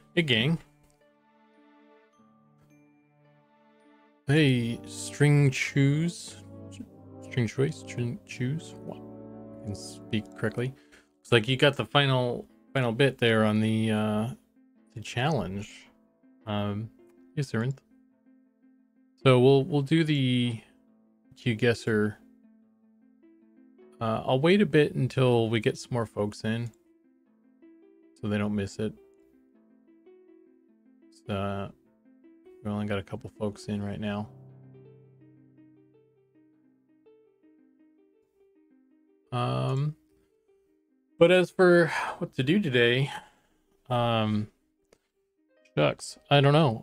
Hey, gang. Hey, string choose. String choice? String choose? What? I can speak correctly. Looks like you got the final bit there on the challenge. Yes, Erinth. So we'll do the Q guesser. I'll wait a bit until we get some more folks in, so they don't miss it. So, we only got a couple folks in right now. But as for what to do today, shucks, I don't know.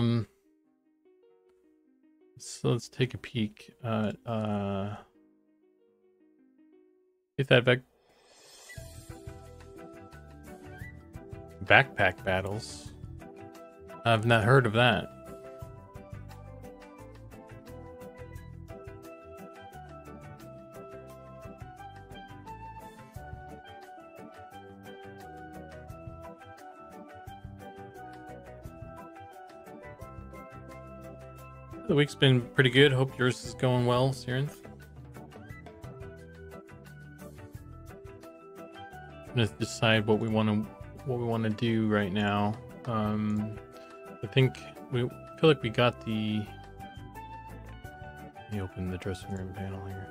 So let's take a peek at hit that backpack battles. I've not heard of that. The week's been pretty good. Hope yours is going well, Sirenth. I'm gonna decide what we want to do right now. I think we feel like we got the. Let me open the dressing room panel here.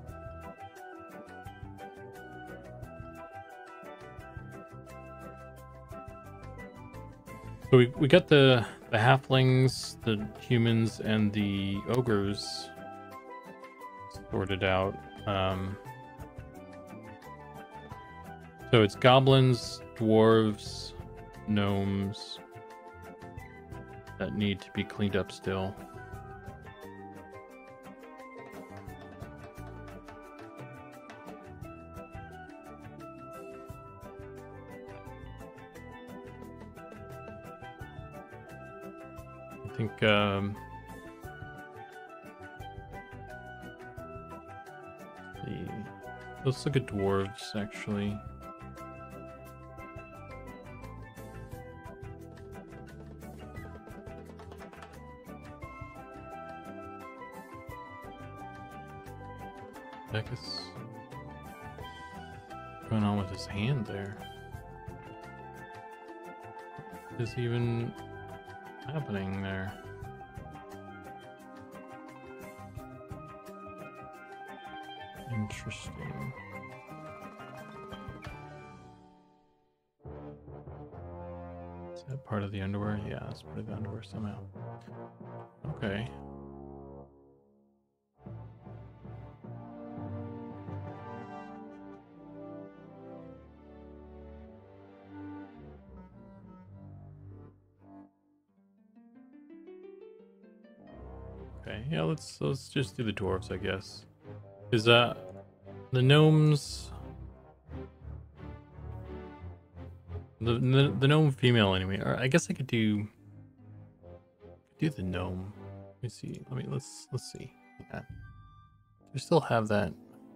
So we got the halflings, the humans, and the ogres sorted out. So it's goblins, dwarves, gnomes that need to be cleaned up still. I think let's look at dwarves actually. What's going on with his hand there? What is even happening there? Interesting. Is that part of the underwear? Yeah, it's part of the underwear somehow. Okay. Okay, yeah, let's just do the dwarves, I guess. Is the gnomes, the gnome female anyway? Or I guess I could do the gnome. Let me see. Let's see. Yeah, we still have that.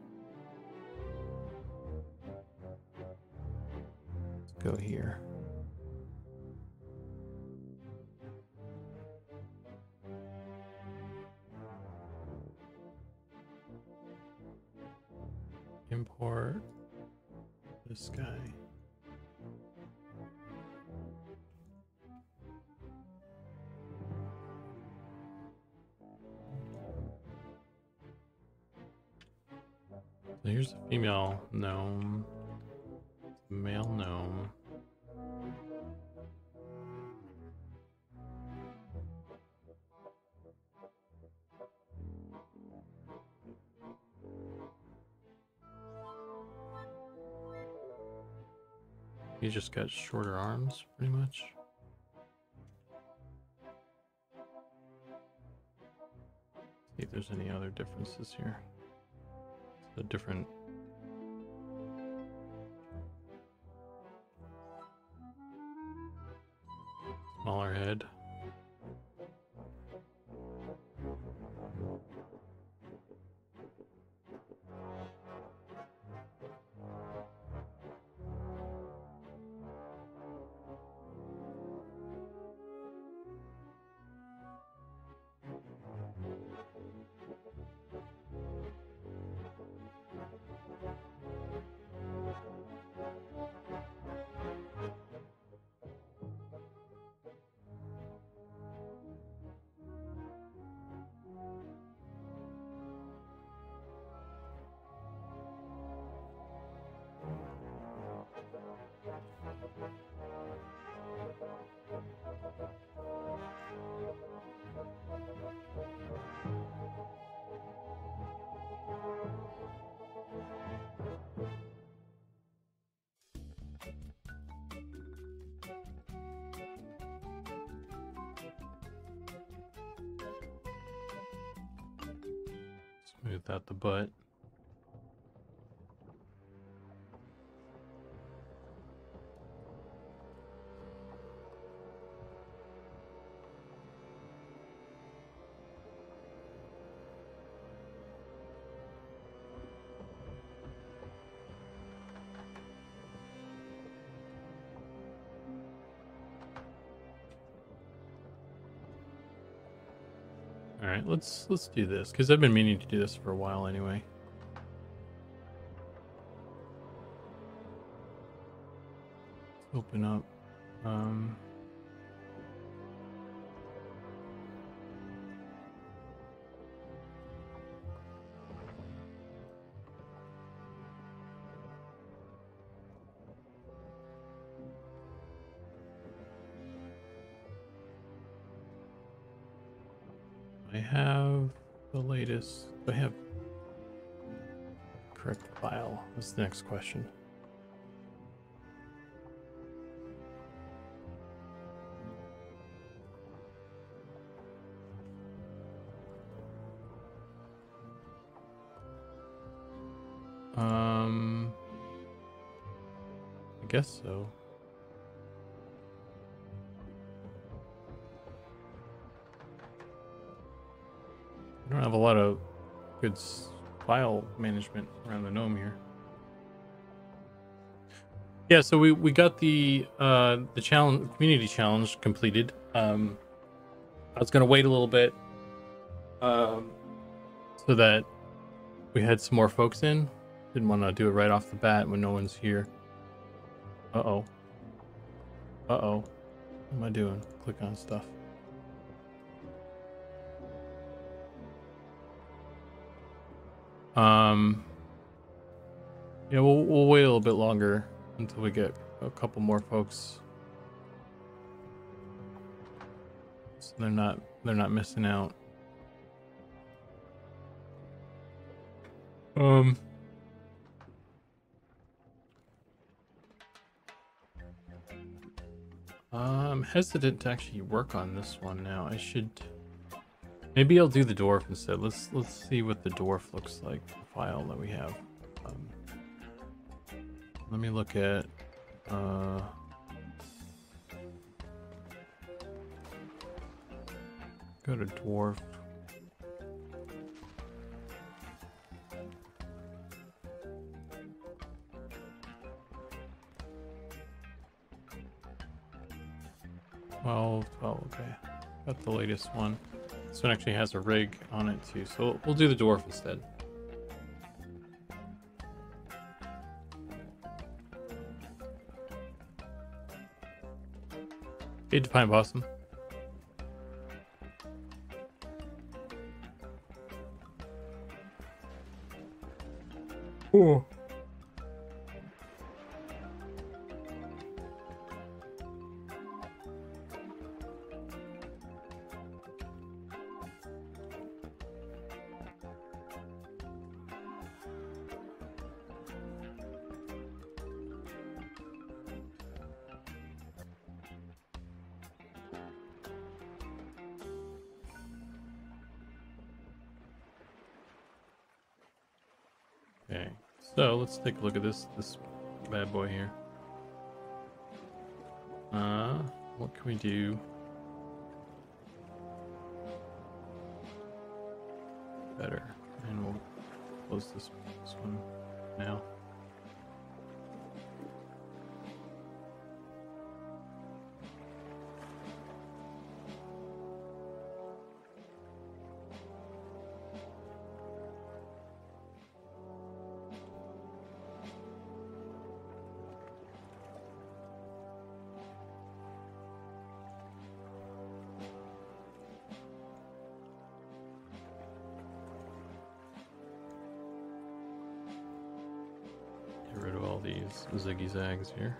Let's go here. Import this guy. So here's the female gnome, male gnome. He just got shorter arms, pretty much. See if there's any other differences here. The different smaller head. Smooth out the butt. All right, let's do this because I've been meaning to do this for a while anyway. Let's open up. I have the latest. I have correct file. That's the next question. I guess so. I don't have a lot of good file management around the gnome here. Yeah, so we got the challenge, community challenge completed. I was gonna wait a little bit, so that we had some more folks in. Didn't want to do it right off the bat when no one's here. Uh-oh. What am I doing? Click on stuff. Yeah, we'll wait a little bit longer until we get a couple more folks, so they're not missing out. I'm hesitant to actually work on this one now. I should. Maybe I'll do the dwarf instead. Let's see what the dwarf looks like. The file that we have. Let me look at. Go to dwarf. Oh, okay. Got the latest one. This one actually has a rig on it too, so we'll do the dwarf instead. Hey, Define Possum. Oh. Okay, so let's take a look at this bad boy here. What can we do? Better, and we'll close this one now. Get rid of all these ziggy zags here.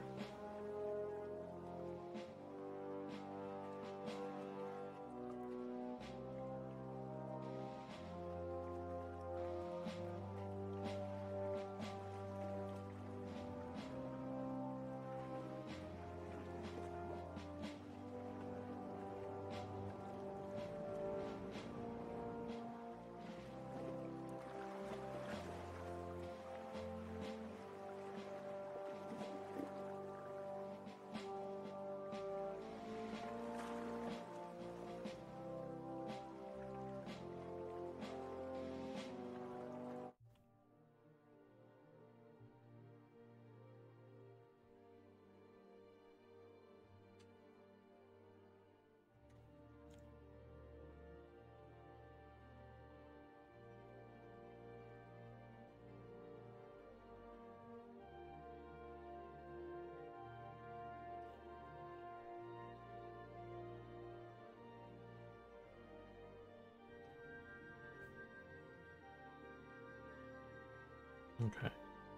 Okay.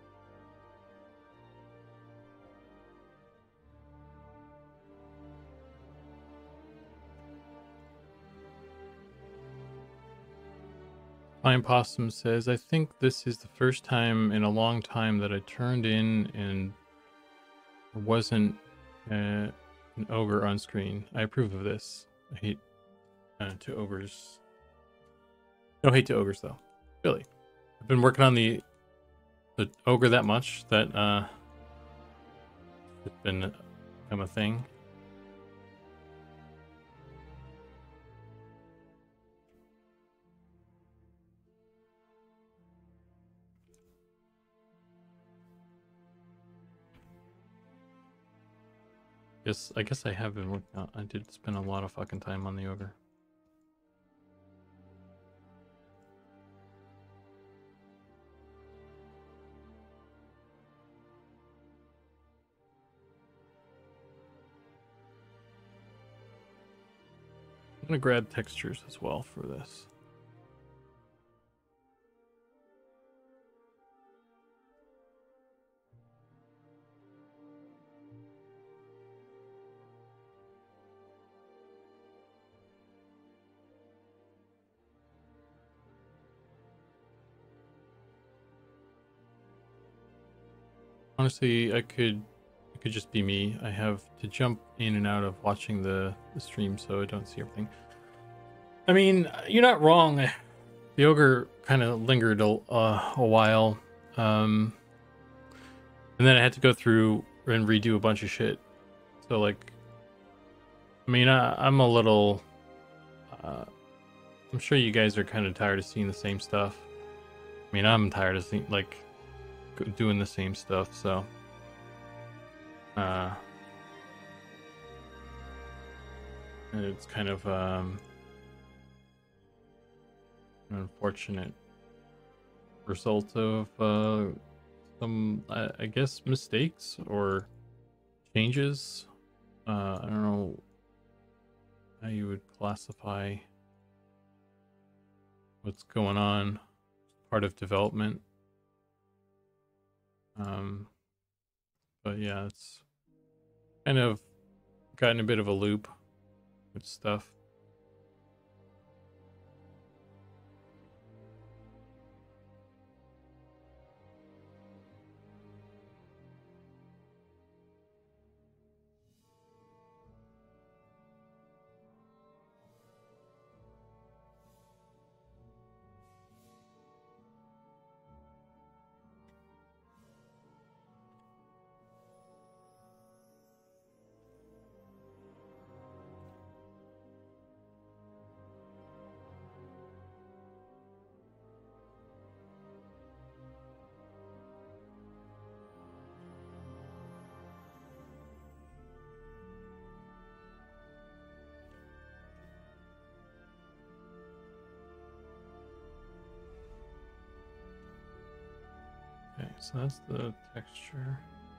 Fine Possum says, I think this is the first time in a long time that I turned in and wasn't an ogre on screen. I approve of this. I hate to ogres. No hate to ogres, though. Really. I've been working on the ogre that much that it's become a thing. I guess I have been working on. I did spend a lot of fucking time on the ogre. I'm gonna grab textures as well for this. Honestly, it could just be me. I have to jump in and out of watching the stream, so I don't see everything. I mean, you're not wrong. The ogre kind of lingered a while, and then I had to go through and redo a bunch of shit. So like, I mean, I'm a little. I'm sure you guys are kind of tired of seeing the same stuff. I mean, I'm tired of seeing like doing the same stuff. So, it's kind of an unfortunate result of some, I guess, mistakes or changes. I don't know how you would classify what's going on, part of development. But yeah, it's kind of gotten a bit of a loop with stuff. Okay, so that's the texture.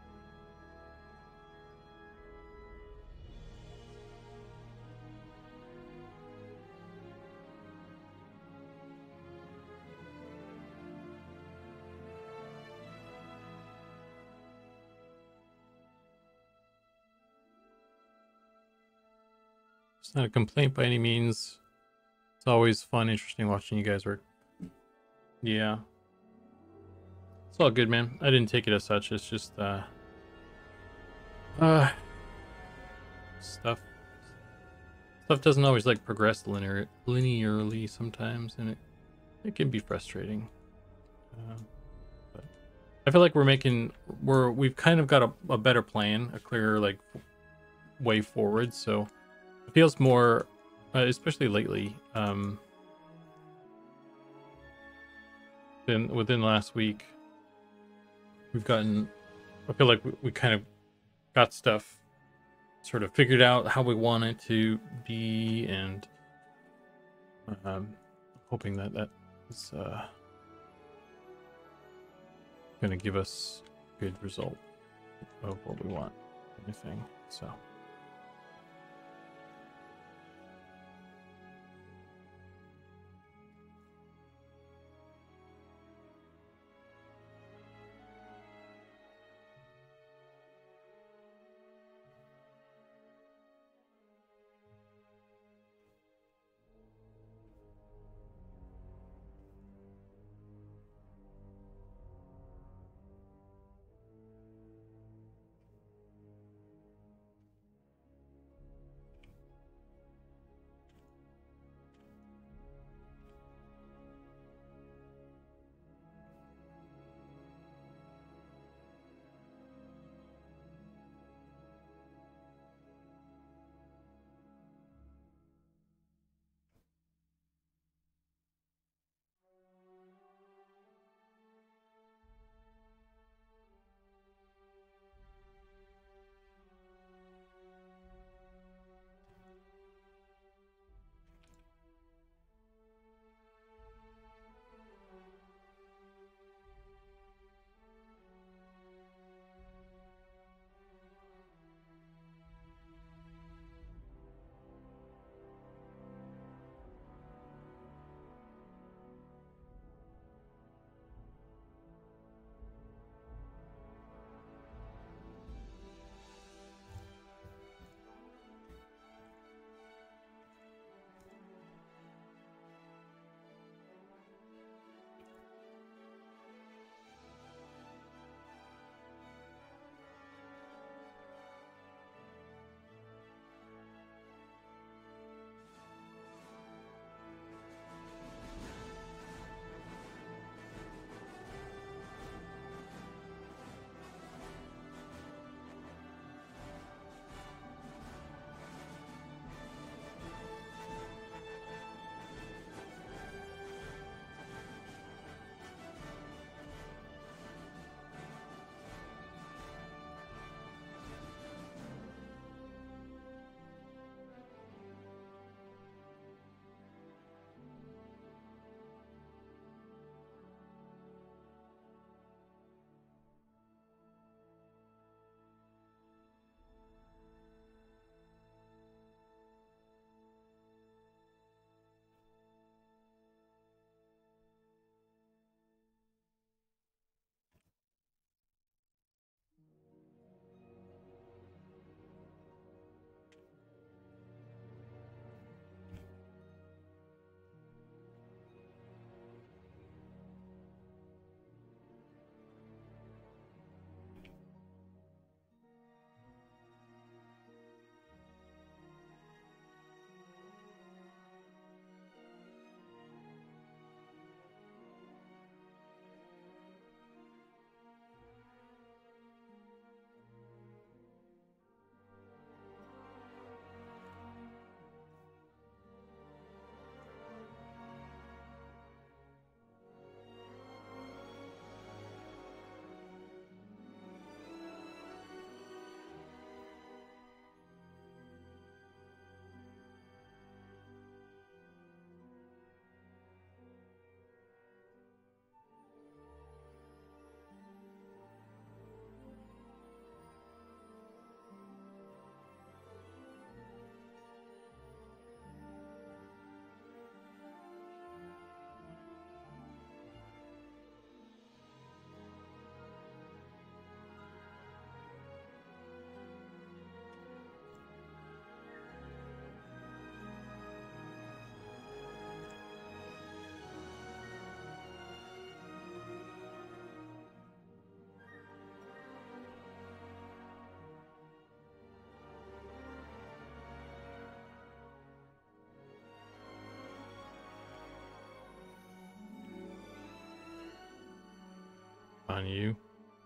It's not a complaint by any means. It's always fun, interesting watching you guys work. Yeah. It's all good, man. I didn't take it as such. It's just stuff doesn't always like progress linearly sometimes, and it can be frustrating. But I feel like we've kind of got a better plan, a clearer like way forward. So it feels more, especially lately, within last week, we've gotten. I feel like we kind of got stuff sort of figured out how we want it to be, and hoping that is going to give us a good result of what we want, anything. So. on you.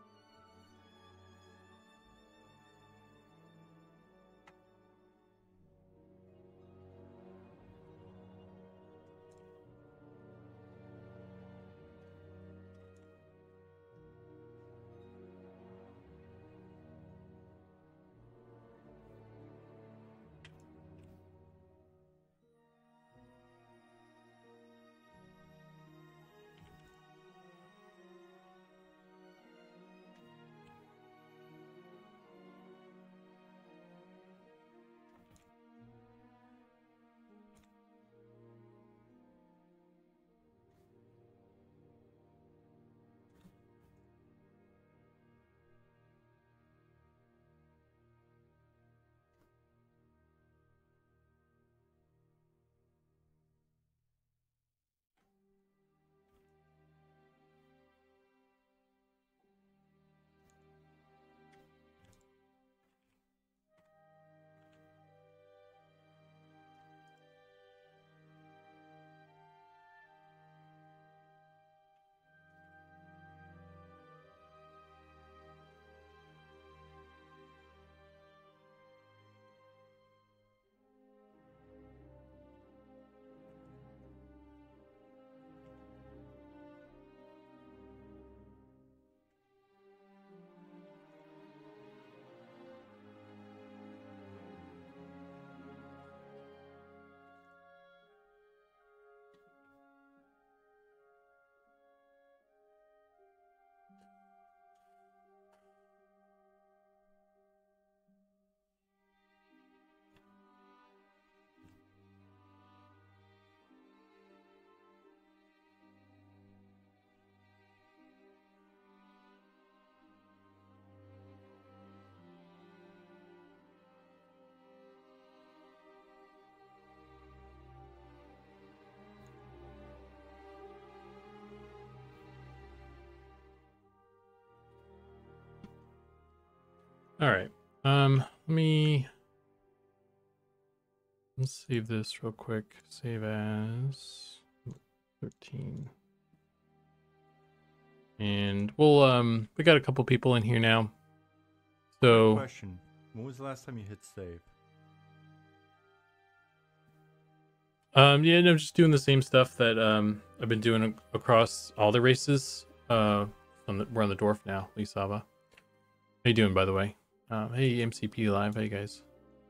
All right. Let's save this real quick. Save as 13. And we'll we got a couple people in here now. So question. When was the last time you hit save? Yeah, no, just doing the same stuff that I've been doing across all the races. We're on the Dwarf now, Lisava. How you doing, by the way? Hey, MCP Live, hey guys.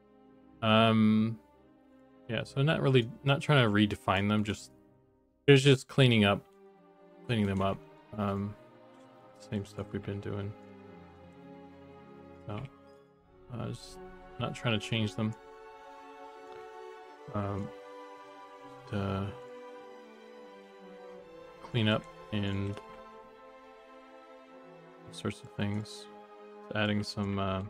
Yeah, so not trying to redefine them, just cleaning them up. Same stuff we've been doing. So, just not trying to change them. To clean up and sorts of things. Adding some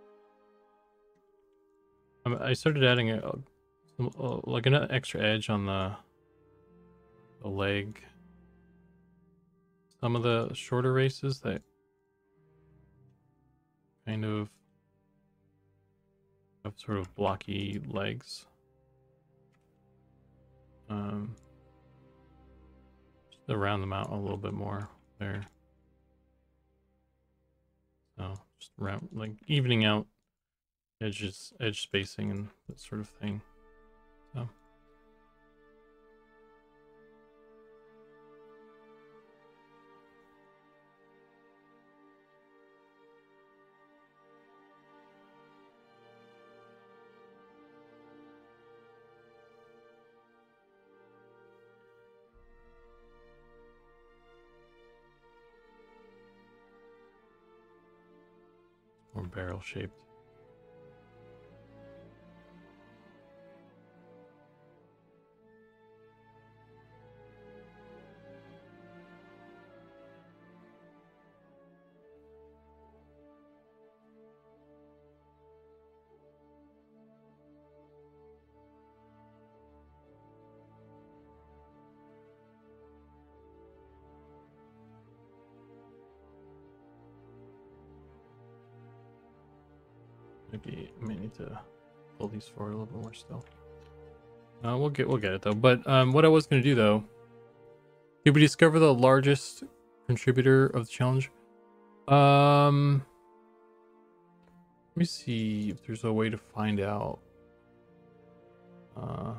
I started adding like an extra edge on the leg. Some of the shorter races that kind of have sort of blocky legs. Just to round them out a little bit more there. So just round, like evening out edge spacing and that sort of thing. So more barrel shaped. Maybe I may need to pull these forward a little bit more still. We'll get it though. But what I was gonna do though, did we discover the largest contributor of the challenge. Let me see if there's a way to find out. I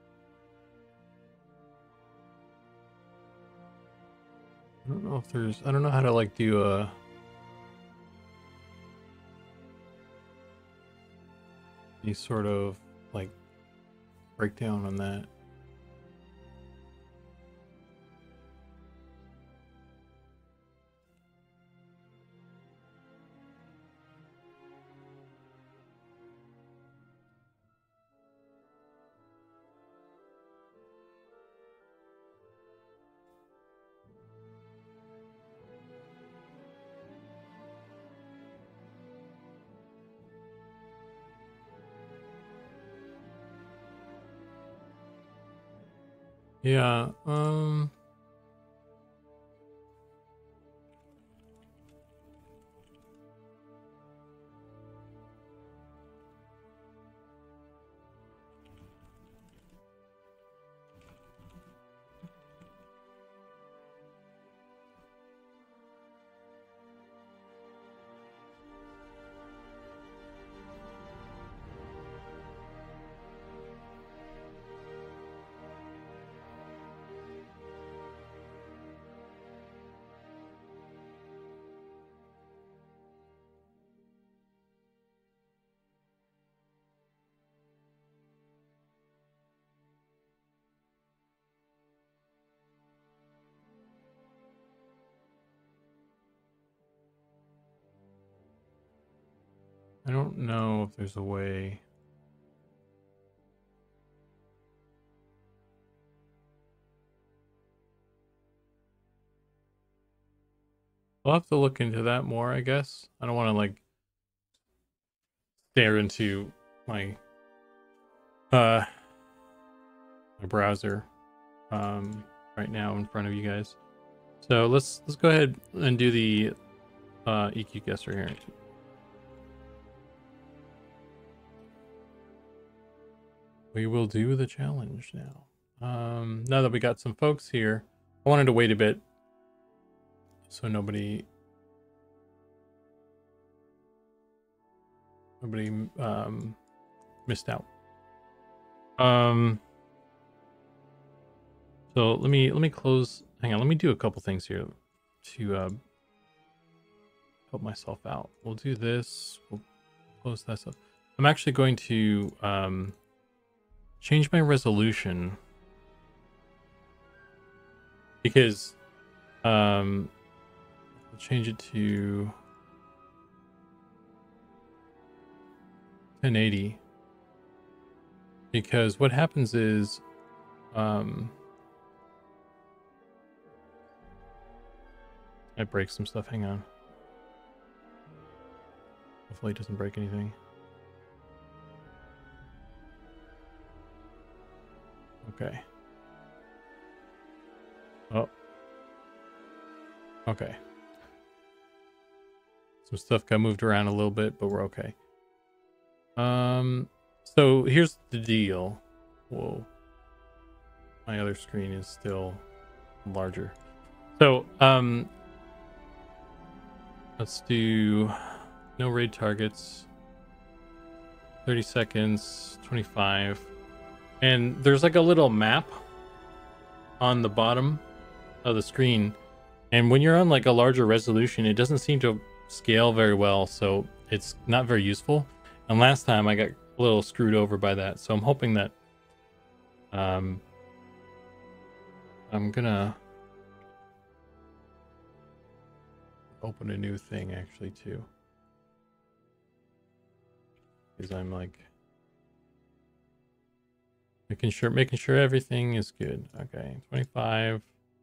don't know if there's, I don't know how to like do a any sort of like breakdown on that. Yeah, I don't know if there's a way. I'll have to look into that more, I guess. I don't want to like stare into my my browser right now in front of you guys. So let's go ahead and do the EQ guesser here. We will do the challenge now. Now that we got some folks here, I wanted to wait a bit so nobody missed out. So let me close. Hang on, let me do a couple things here to help myself out. We'll do this. We'll close this up. I'm actually going to change my resolution because I'll change it to 1080 because what happens is I break some stuff. Hang on. Hopefully it doesn't break anything. Okay. Oh. Okay. Some stuff got moved around a little bit, but we're okay. So here's the deal. Whoa. My other screen is still larger. So, let's do no raid targets. 30 seconds, 25. And there's like a little map on the bottom of the screen. And when you're on like a larger resolution, it doesn't seem to scale very well. So it's not very useful. And last time I got a little screwed over by that. So I'm hoping that I'm gonna open a new thing actually too. Because I'm like making sure everything is good. Okay, 25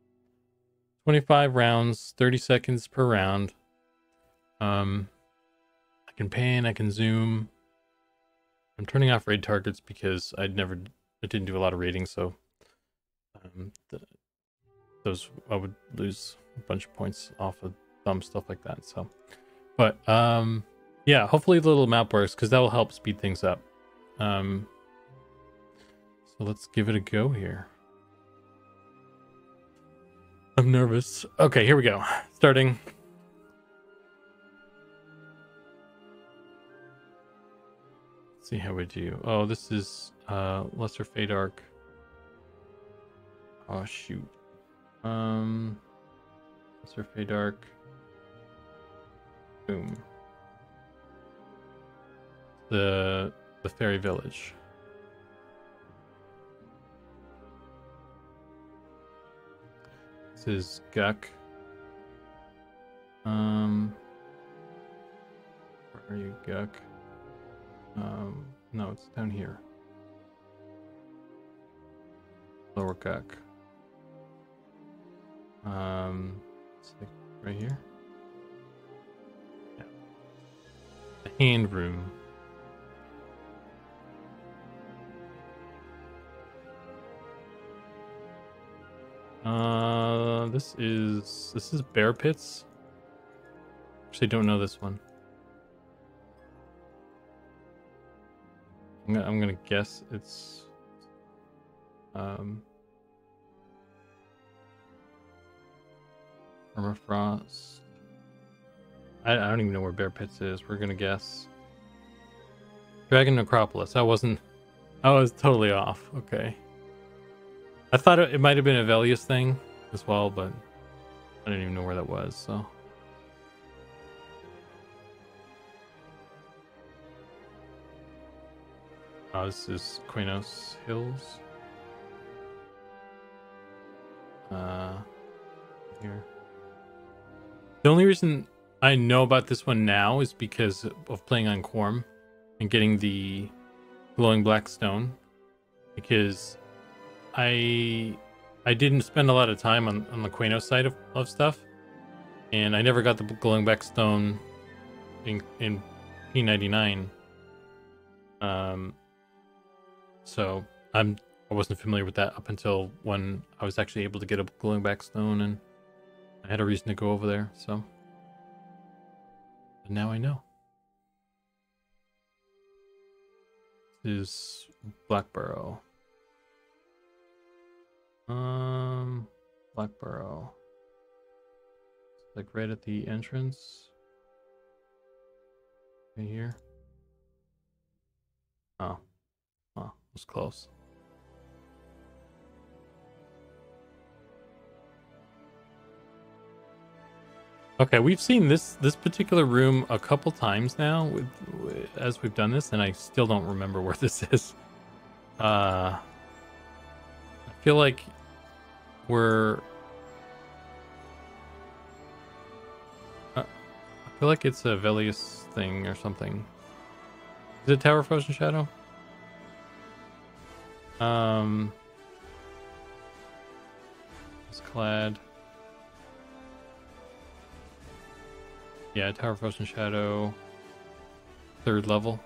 rounds, 30 seconds per round. I can pan, I can zoom. I'm turning off raid targets because I didn't do a lot of raiding, so those I would lose a bunch of points off of thumb, stuff like that. So, but yeah, hopefully the little map works because that will help speed things up. So let's give it a go here. I'm nervous. Okay, here we go. Starting. Let's see how we do. Oh, this is Lesser Fate Arc. Oh shoot. Lesser Fate Arc. Boom. The fairy village. This is Guk. Where are you, Guk? No, it's down here. Lower Guk. It's like right here. Yeah. The hand room. This is Bear Pits. Actually, don't know this one. I'm gonna guess it's Permafrost. I don't even know where Bear Pits is. We're gonna guess Dragon Necropolis. I was totally off. Okay. I thought it might have been a Velius thing as well, but I didn't even know where that was, so. Oh, this is Quenos Hills. Here. The only reason I know about this one now is because of playing on Quorum and getting the glowing black stone, because I didn't spend a lot of time on the Quenos side of stuff, and I never got the glowing black stone in P99. So I wasn't familiar with that up until when I was actually able to get a glowing back stone, and I had a reason to go over there. So, but now I know. This is Blackburrow. Blackburrow. It's like right at the entrance. Right here. Oh, it was close. Okay, we've seen this particular room a couple times now as we've done this, and I still don't remember where this is. I feel like I feel like it's a Velius thing or something. Is it Tower of Frozen Shadow? It's clad. Yeah, Tower of Frozen Shadow, 3rd level.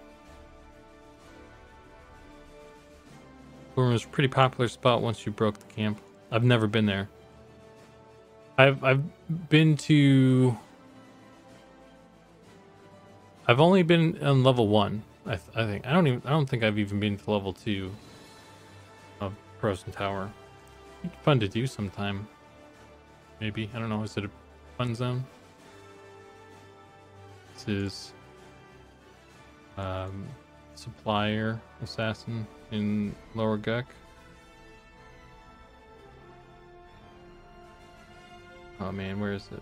It was a pretty popular spot once you broke the camp. I've never been there. I've been to. I've only been on level 1. I think I don't think I've even been to level 2 of Frozen Tower. It'd be fun to do sometime. Maybe, I don't know. Is it a fun zone? This is Supplier Assassin in Lower Guk. Oh man, where is it?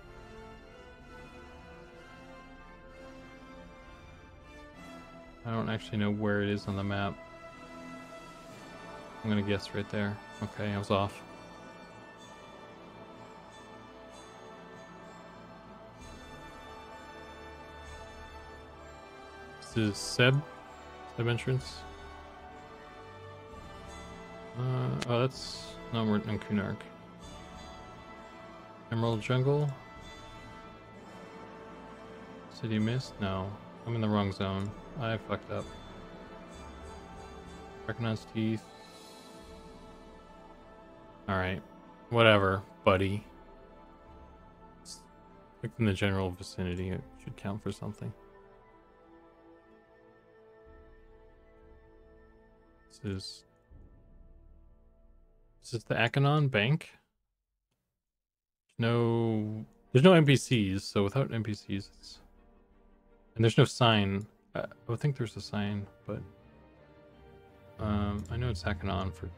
I don't actually know where it is on the map. I'm gonna guess right there. Okay, I was off. This is Seb entrance. Oh, that's no, we're in Kunark. Emerald Jungle. City Mist? No, I'm in the wrong zone. I fucked up. Recognize teeth. Alright. Whatever, buddy. Like in the general vicinity, it should count for something. Is this the Akanon Bank? there's no NPCs, so without NPCs, and there's no sign. I would think there's a sign, but I know it's hacking on for.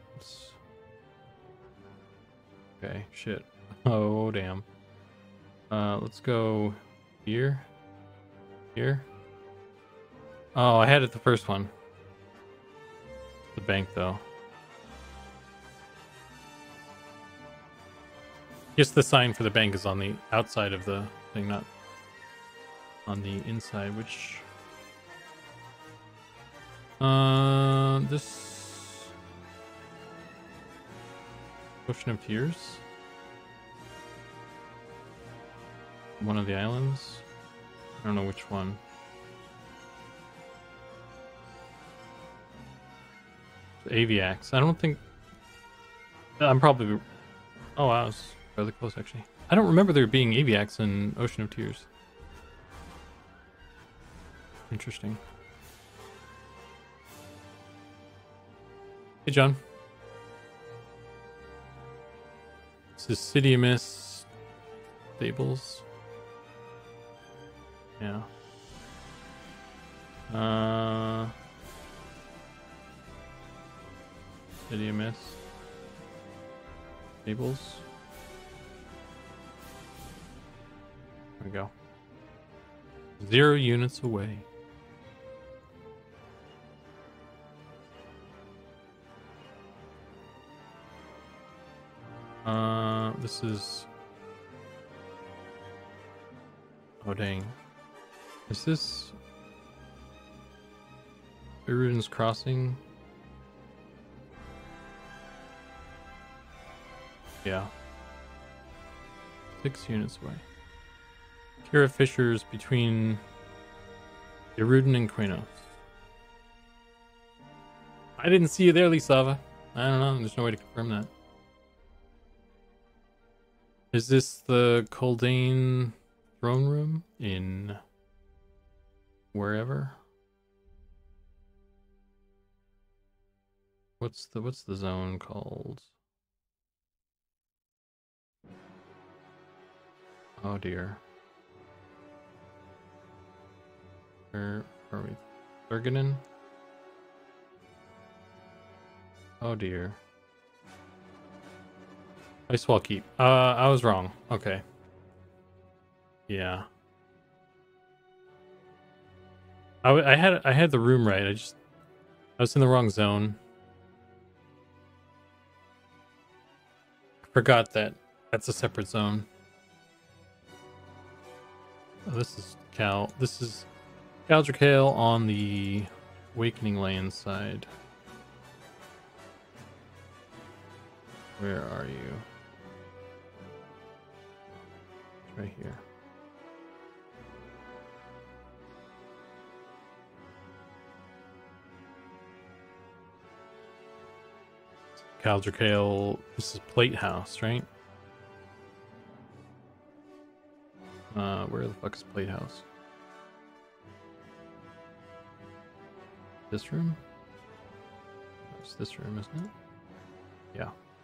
Okay, shit. Oh damn. Let's go here. Here. Oh, I had it the first one. The bank though. Just the sign for the bank is on the outside of the thing, not on the inside, which this Ocean of Tears. One of the islands. I don't know which one. Aviax. I don't think I'm probably oh wow, I was fairly close actually. I don't remember there being Aviax in Ocean of Tears. Interesting. Hey John. This is City of Mist Stables. Yeah. City of Mist Stables. There we go. 0 units away. This is. Oh dang. Is this Uriden's Crossing? Yeah. 6 units away. Kira Fissures between Iruden and Quenos. I didn't see you there, Lisava. I don't know. There's no way to confirm that. Is this the Coldane throne room in wherever? What's the zone called? Oh dear. Where are we? Thurganen? Oh dear. Icewall Keep. I was wrong. Okay. Yeah. I had the room right. I was in the wrong zone. Forgot that that's a separate zone. Oh, this is Galdrickale on the Awakening Land side. Where are you? Right here. Galdrickale, this is Plate House, right? Where the fuck is Plate House? This room? It's this room, isn't it? Yeah.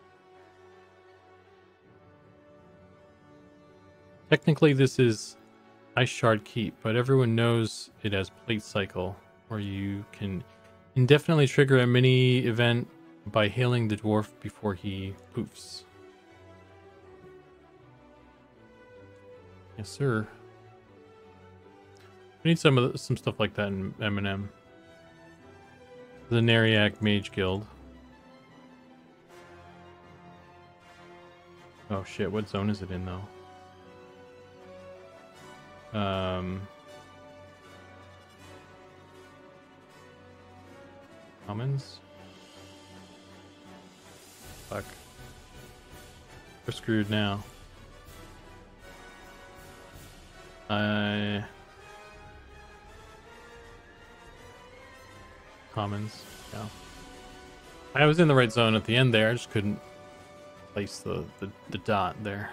Technically, this is Ice Shard Keep, but everyone knows it as Plate Cycle, where you can indefinitely trigger a mini event by hailing the dwarf before he poofs. Yes, sir. We need some stuff like that in M&M. The Neriac Mage Guild. Oh shit! What zone is it in though? Commons? Fuck. We're screwed now. Commons, yeah. I was in the right zone at the end there, I just couldn't place the dot there.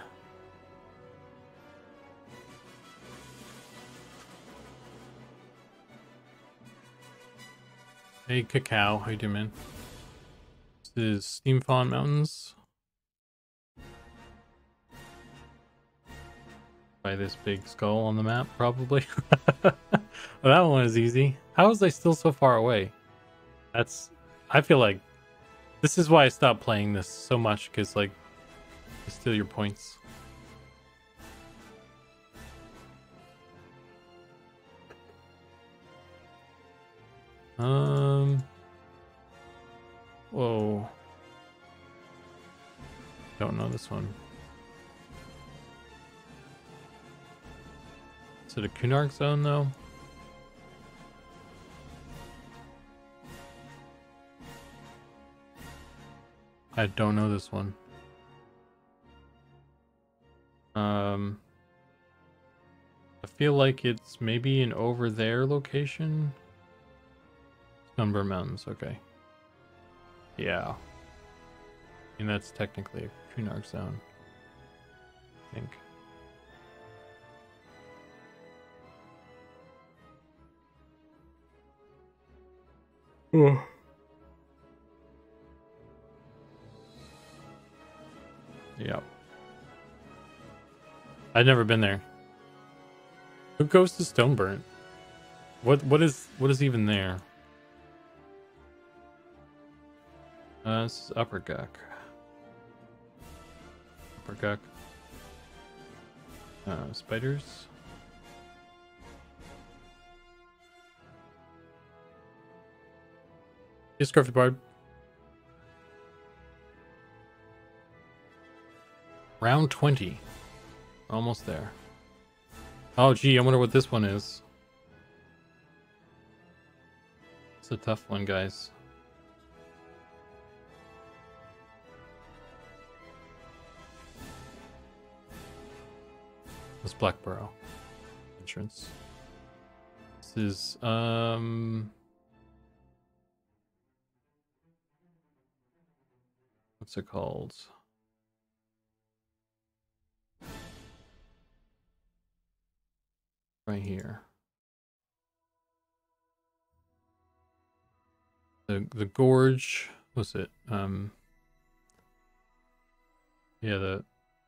Hey Cacao, how you doing, man? This is Steam Fawn Mountains. By this big skull on the map, probably. Well, that one was easy. How was I still so far away? I feel like this is why I stopped playing this so much, because like you steal your points. Whoa. Don't know this one. Is it a Kunark zone though? I don't know this one. I feel like it's maybe an over there location. Sunburn Mountains, okay. Yeah. And that's technically a Kunark zone, I think. Oh. Yeah. I've never been there. Who goes to Stoneburnt? What is even there? This is Upper Guk. Upper Guk. Spiders. Yes, Griffith Bard. Round 20. Almost there. Oh, gee, I wonder what this one is. It's a tough one, guys. This Blackborough entrance. This is what's it called? Right here. The gorge. What's it? Yeah, the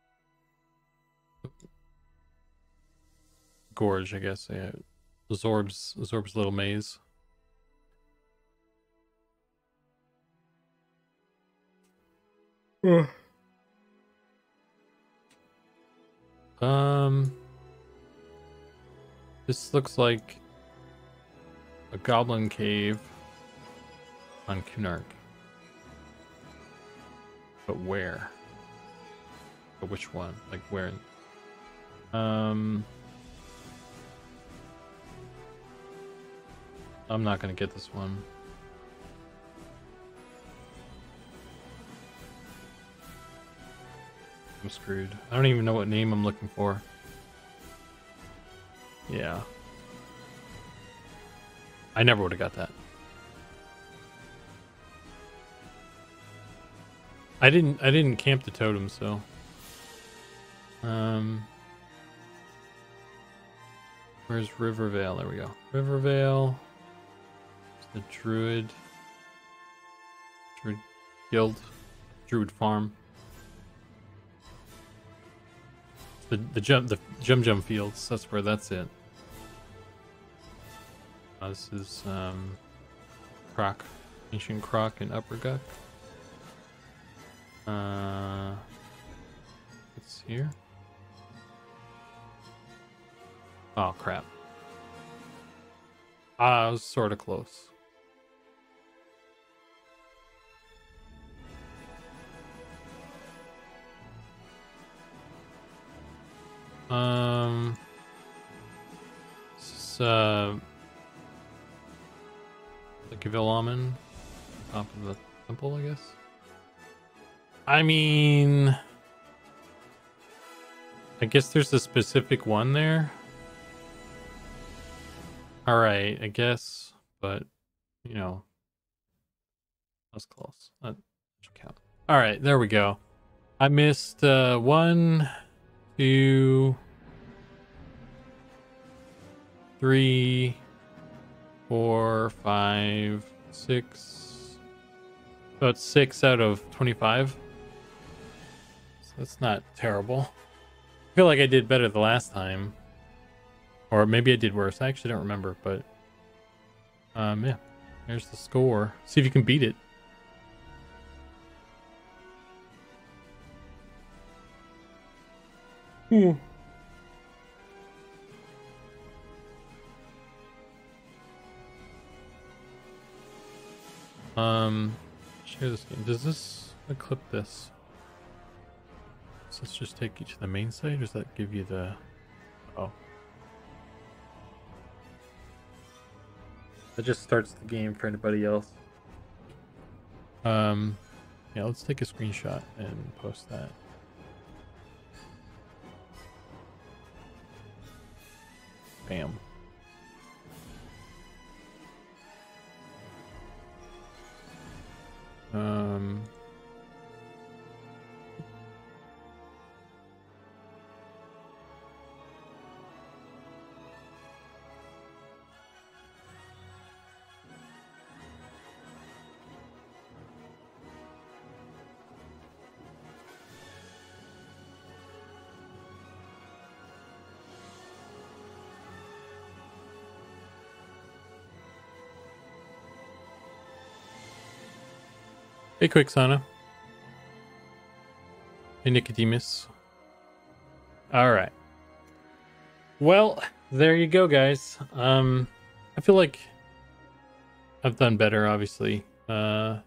gorge, I guess. Yeah, Zorb's little maze. This looks like a goblin cave on Kunark. But where? But which one? Like where? I'm not gonna get this one. I'm screwed. I don't even know what name I'm looking for. Yeah. I never would have got that. I didn't camp the totem, so where's Rivervale? There we go. Rivervale. The Druid Guild, Druid Farm. The Jum Fields. That's where that's it. This is Croc, Ancient Croc in Upper Guk. It's here. Oh crap! I was sort of close. This is the Gavil Almond, top of the temple, I guess. I mean, I guess there's a specific one there. All right, I guess, but you know, that's close. That should count. All right, there we go. I missed 1, 2, 3, 4, 5, 6. About 6 out of 25. So that's not terrible. feel like I did better the last time. Or maybe I did worse. I actually don't remember, but yeah. There's the score. See if you can beat it. Share this game. Does this clip this? So let's just take you to the main site, or does that give you the... Oh. That just starts the game for anybody else. Yeah, let's take a screenshot and post that. Bam. Hey, Quicksana. Hey, Nicodemus. All right. Well, there you go, guys. I feel like I've done better, obviously. Oh,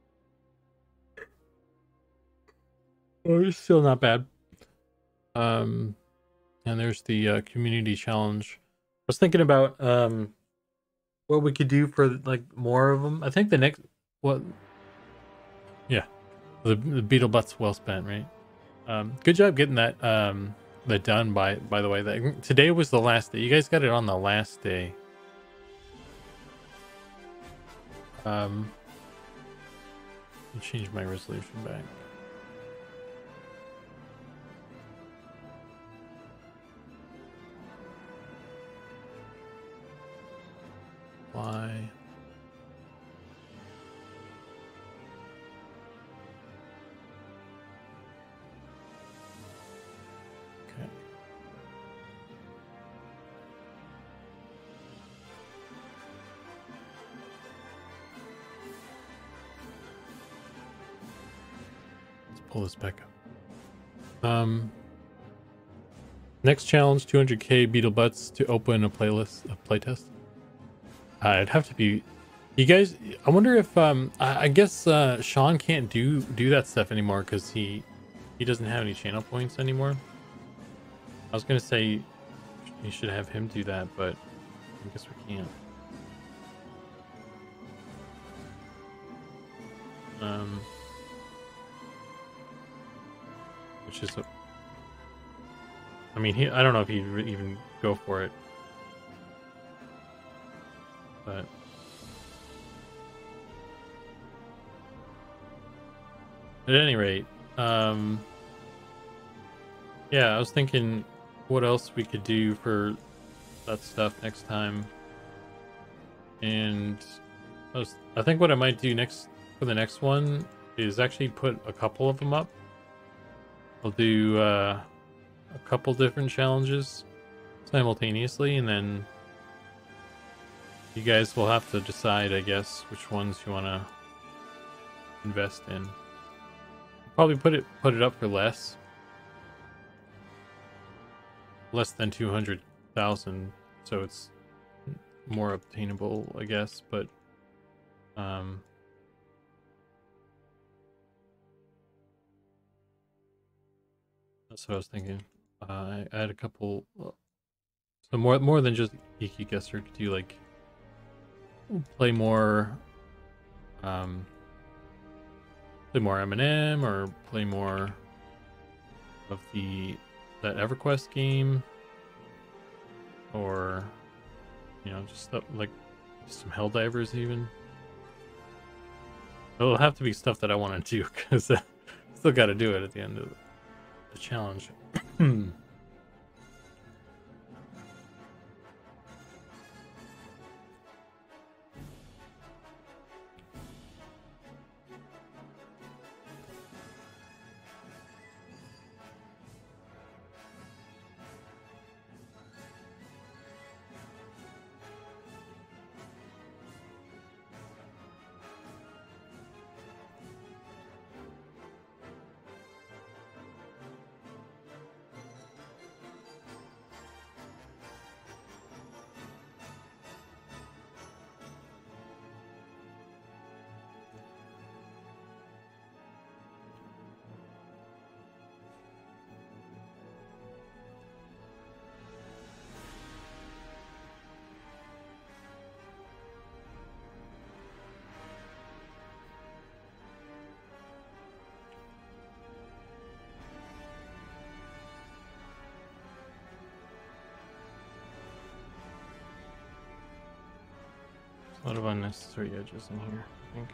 it's still not bad. And there's the community challenge. I was thinking about what we could do for like more of them. I think the next yeah, the beetle butt's well spent, right? Good job getting that that done. By the way, today was the last day. You guys got it on the last day. Let me change my resolution back. Why? Okay. Let's pull this back up. Next challenge, 200k beetle butts to open a playtest. It'd have to be you guys. I wonder if I guess Sean can't do that stuff anymore because he doesn't have any channel points anymore. I was gonna say you should have him do that, but I guess we can't. Which is I mean, I don't know if he'd even go for it. But at any rate, yeah, I was thinking what else we could do for that stuff next time. And I think what I might do next for the next one is actually put a couple of them up. I'll do a couple different challenges simultaneously, and then you guys will have to decide, I guess, which ones you want to invest in. Probably put it up for less than 200,000, so it's more obtainable, I guess. But that's what I was thinking. I had a couple, so more than just Geeky Guesser. Could you like play more M&M, or play more of that EverQuest game, or just stuff like some Helldivers even. It'll have to be stuff that I want to do because I still got to do it at the end of the challenge. A lot of unnecessary edges in here, I think.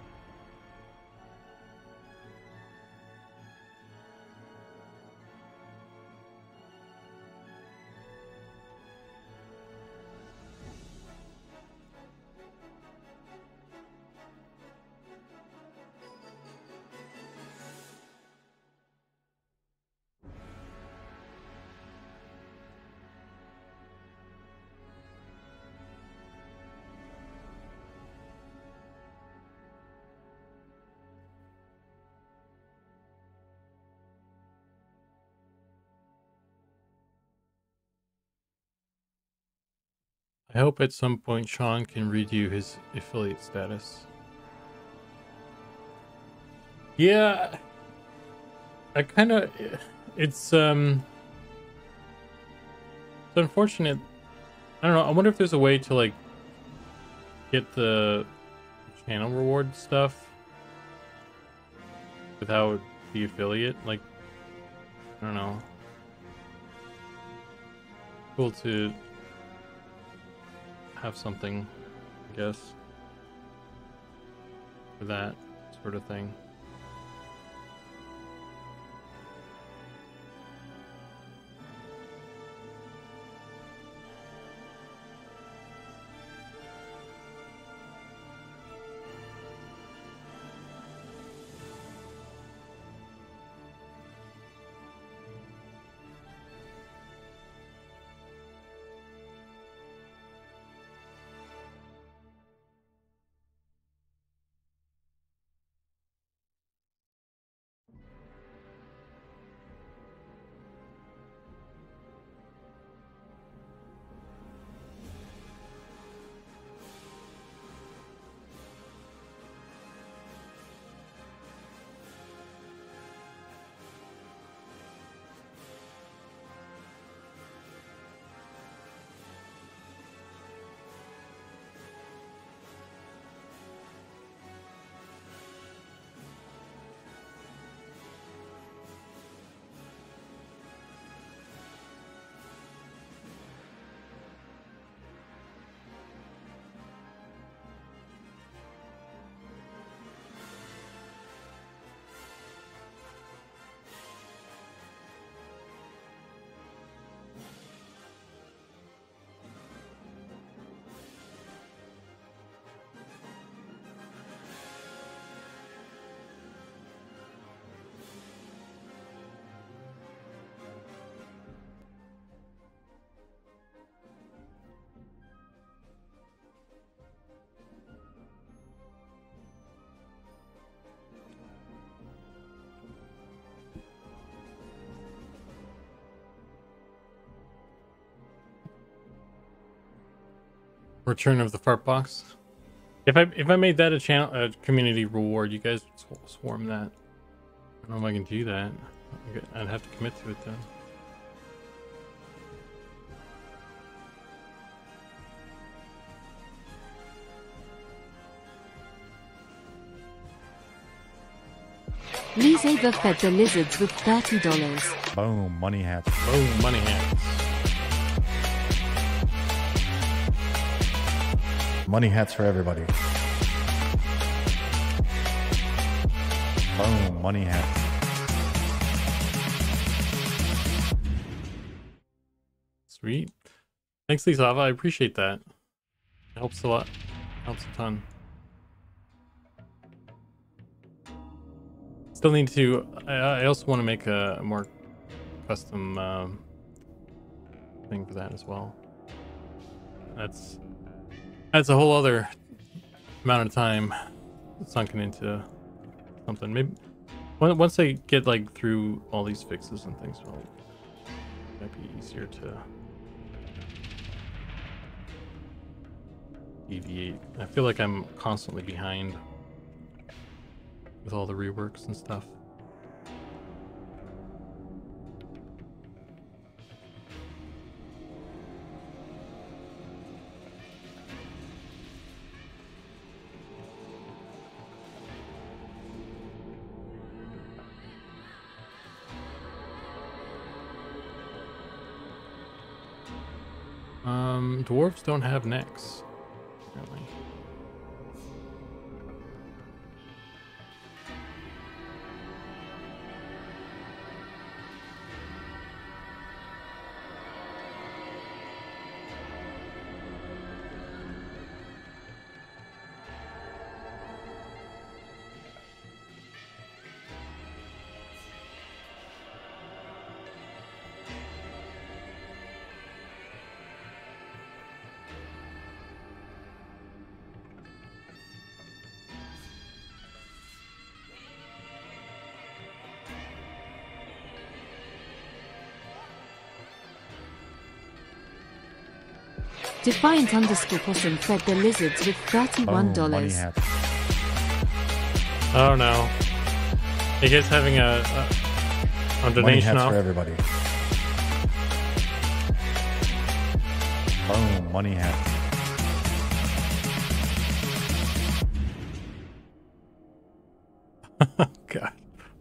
I hope at some point Sean can read you his affiliate status. Yeah, I kind of, it's unfortunate. I don't know. I wonder if there's a way to like get the channel reward stuff without the affiliate. Like, I don't know. Cool to have something, I guess, for that sort of thing. Return of the fart box. If I made that a community reward, you guys would swarm that. I don't know if I can do that. I'd have to commit to it then. Liseva fed the lizards with $30. Boom, money hats. Boom, money hats. Money hats for everybody. Boom, money hats. Sweet. Thanks, Lisava. I appreciate that. It helps a lot. Helps a ton. Still need to. I also want to make a more custom thing for that as well. That's a whole other amount of time sunken into something. Maybe once I get like through all these fixes and things, well, it might be easier to deviate. I feel like I'm constantly behind with all the reworks and stuff. Dwarves don't have necks, apparently. Defiant_Possum fed the lizards with $31. Boom, money hats. Oh no. Are you guys having a Money donation hats off? for everybody. Boom, money hats. God.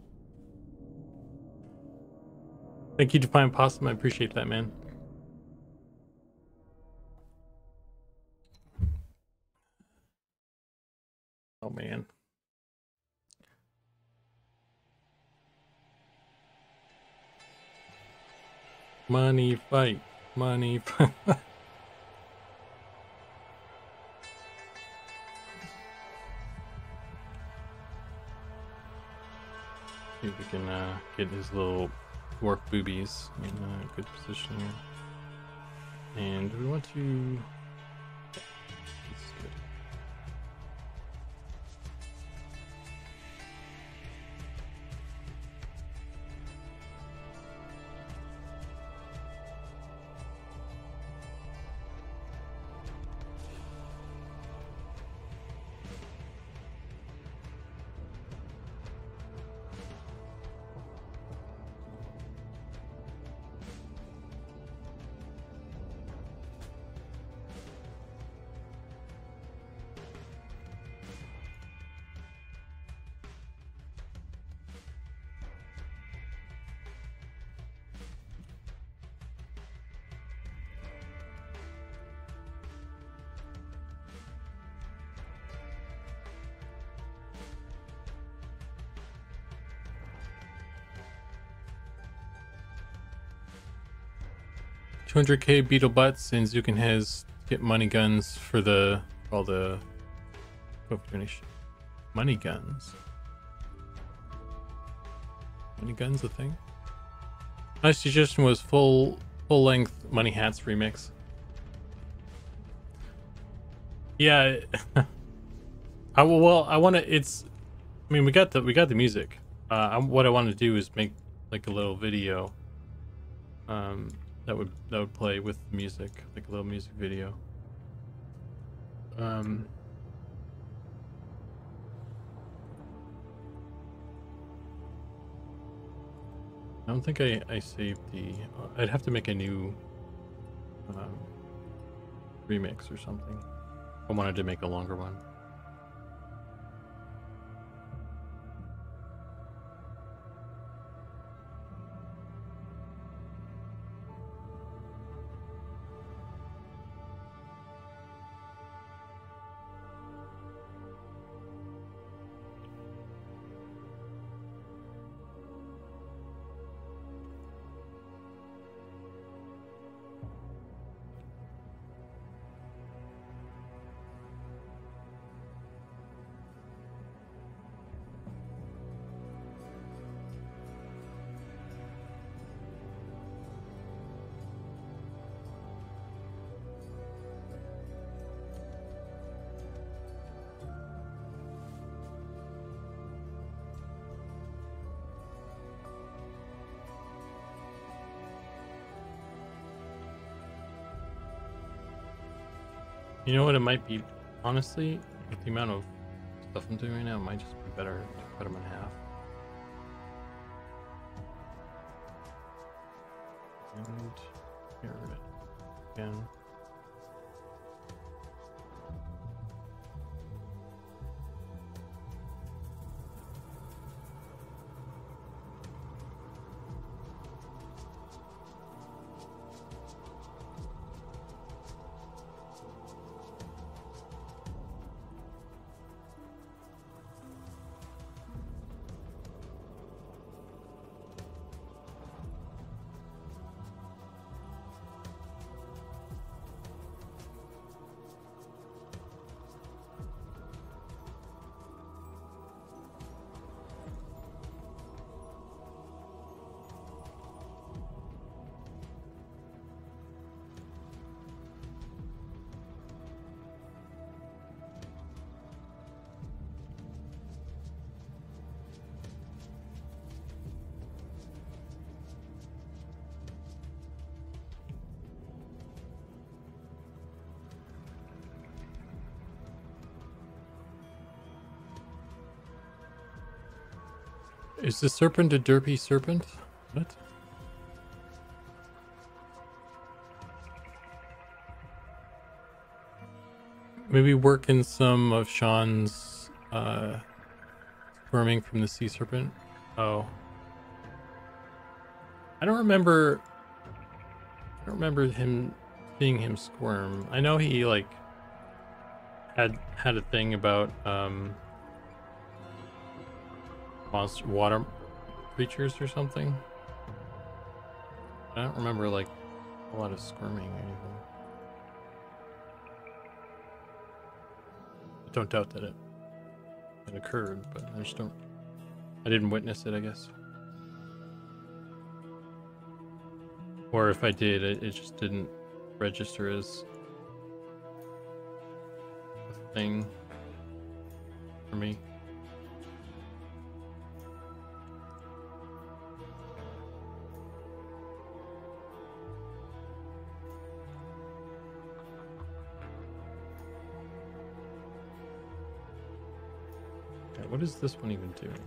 Thank you, Defiant Possum. I appreciate that, man. Oh man. Money fight. Money fight. See if we can get his little dwarf boobies in a good position here. And we want to... This is good. $200k beetle butts, and Zukan has get money guns for the all the donation. Money guns. Money guns a thing? My suggestion was full length Money Hats remix. Yeah, I want to. It's. I mean, we got the music. What I want to do is make like a little video. That would play with music, like a little music video. I don't think I saved the... I'd have to make a new remix or something. I wanted to make a longer one. You know what it might be, honestly, with the amount of stuff I'm doing right now, it might just be better to cut them in half. And here again. Is the serpent a derpy serpent? What? Maybe work in some of Sean's squirming from the sea serpent. Oh. I don't remember him seeing him squirm. I know he like had a thing about monster water creatures or something. I don't remember like a lot of squirming or anything. I don't doubt that it occurred, but I didn't witness it, I guess. Or if I did, it just didn't register as a thing for me. Okay, what is this one even doing?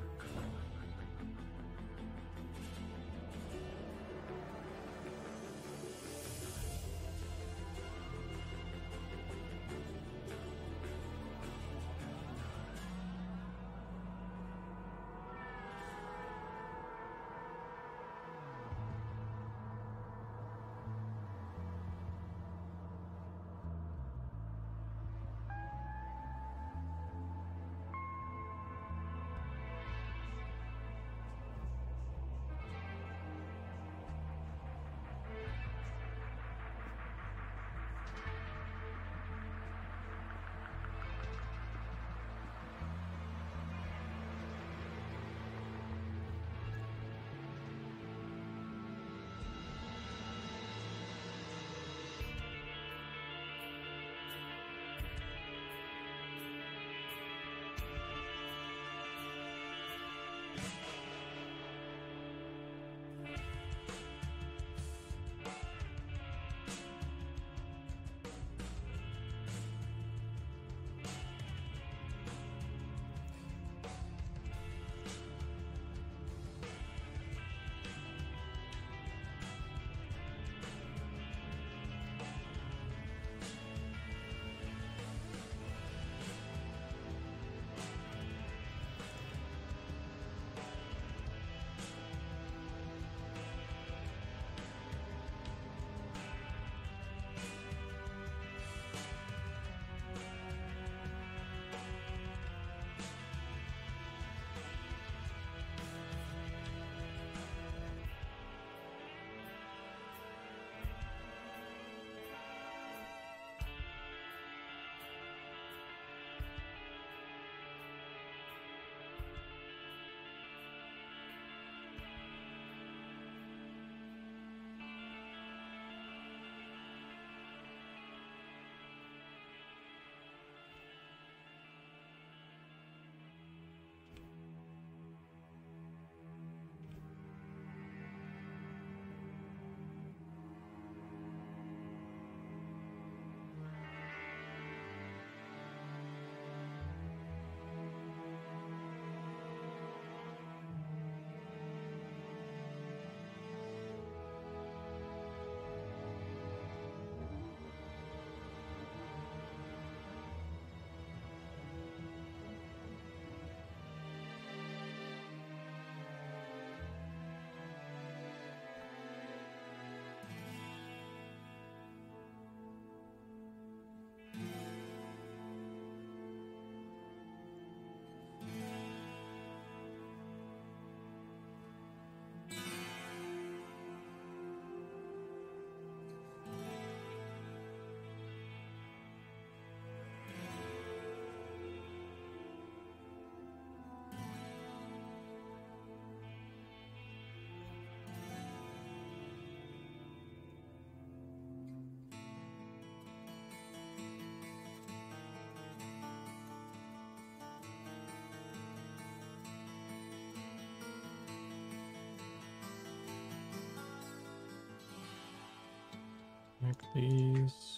Please.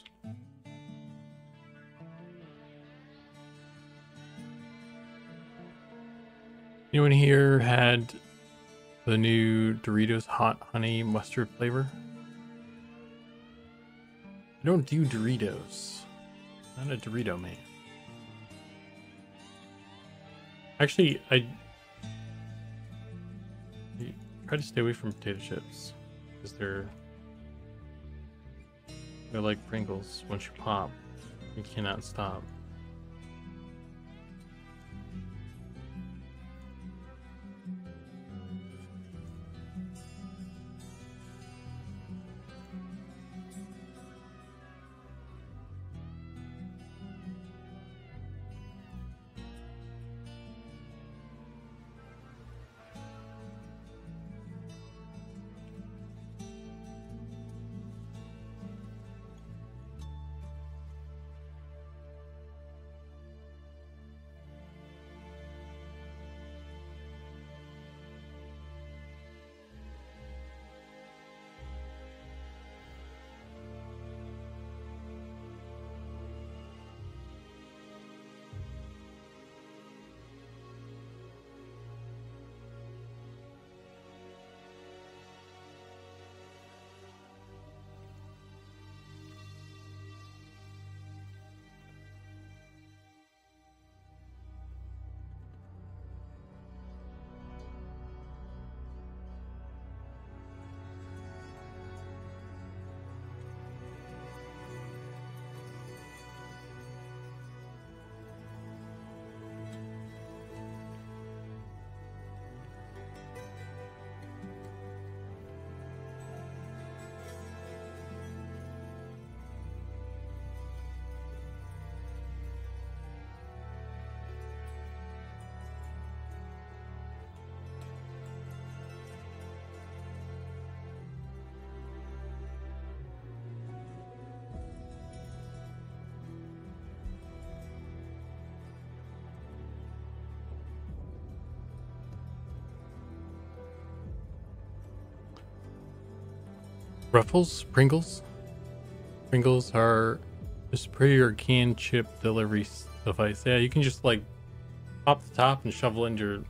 Anyone here had The new Doritos hot honey mustard flavor. I don't do Doritos. Not a Dorito man. Actually, I try to stay away from potato chips because they're like Pringles. Once you pop, you cannot stop. Ruffles? Pringles? Pringles are a superior canned chip delivery device. Yeah, you can just like pop the top and shovel into your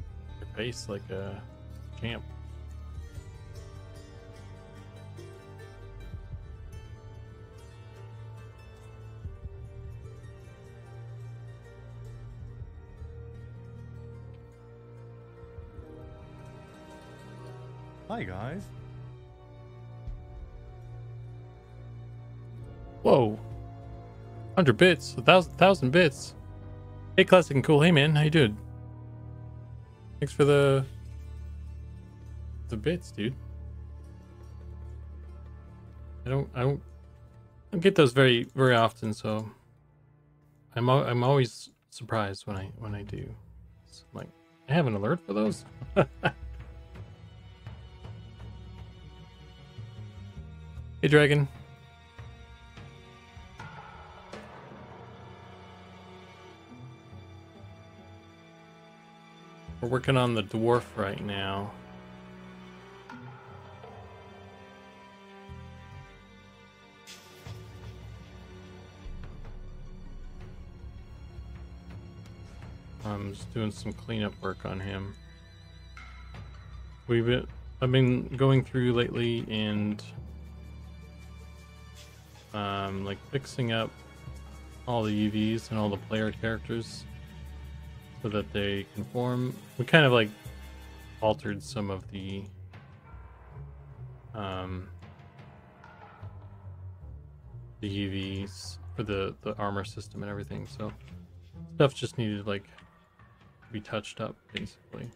face like a champ. Hi guys. Whoa. 100 bits. 1,000 bits. Hey, Classic and Cool. Hey, man. How you doing? Thanks for the bits, dude. I don't get those very often, so I'm always surprised when I do. It's like, I have an alert for those. Hey, Dragon. We're working on the Dwarf right now. I'm just doing some cleanup work on him. I've been going through lately and like fixing up all the EVs and all the player characters so that they conform. We kind of like altered some of the EVs for the armor system and everything, so stuff just needed like to be touched up basically.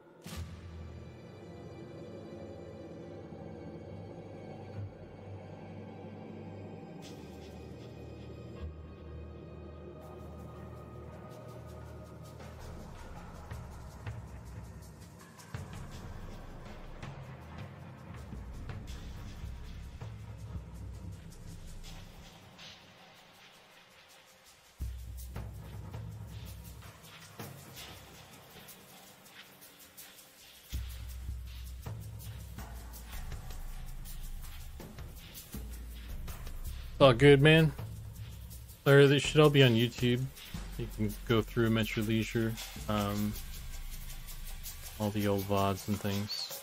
All good, man. Or they should all be on YouTube. You can go through them at your leisure. All the old VODs and things.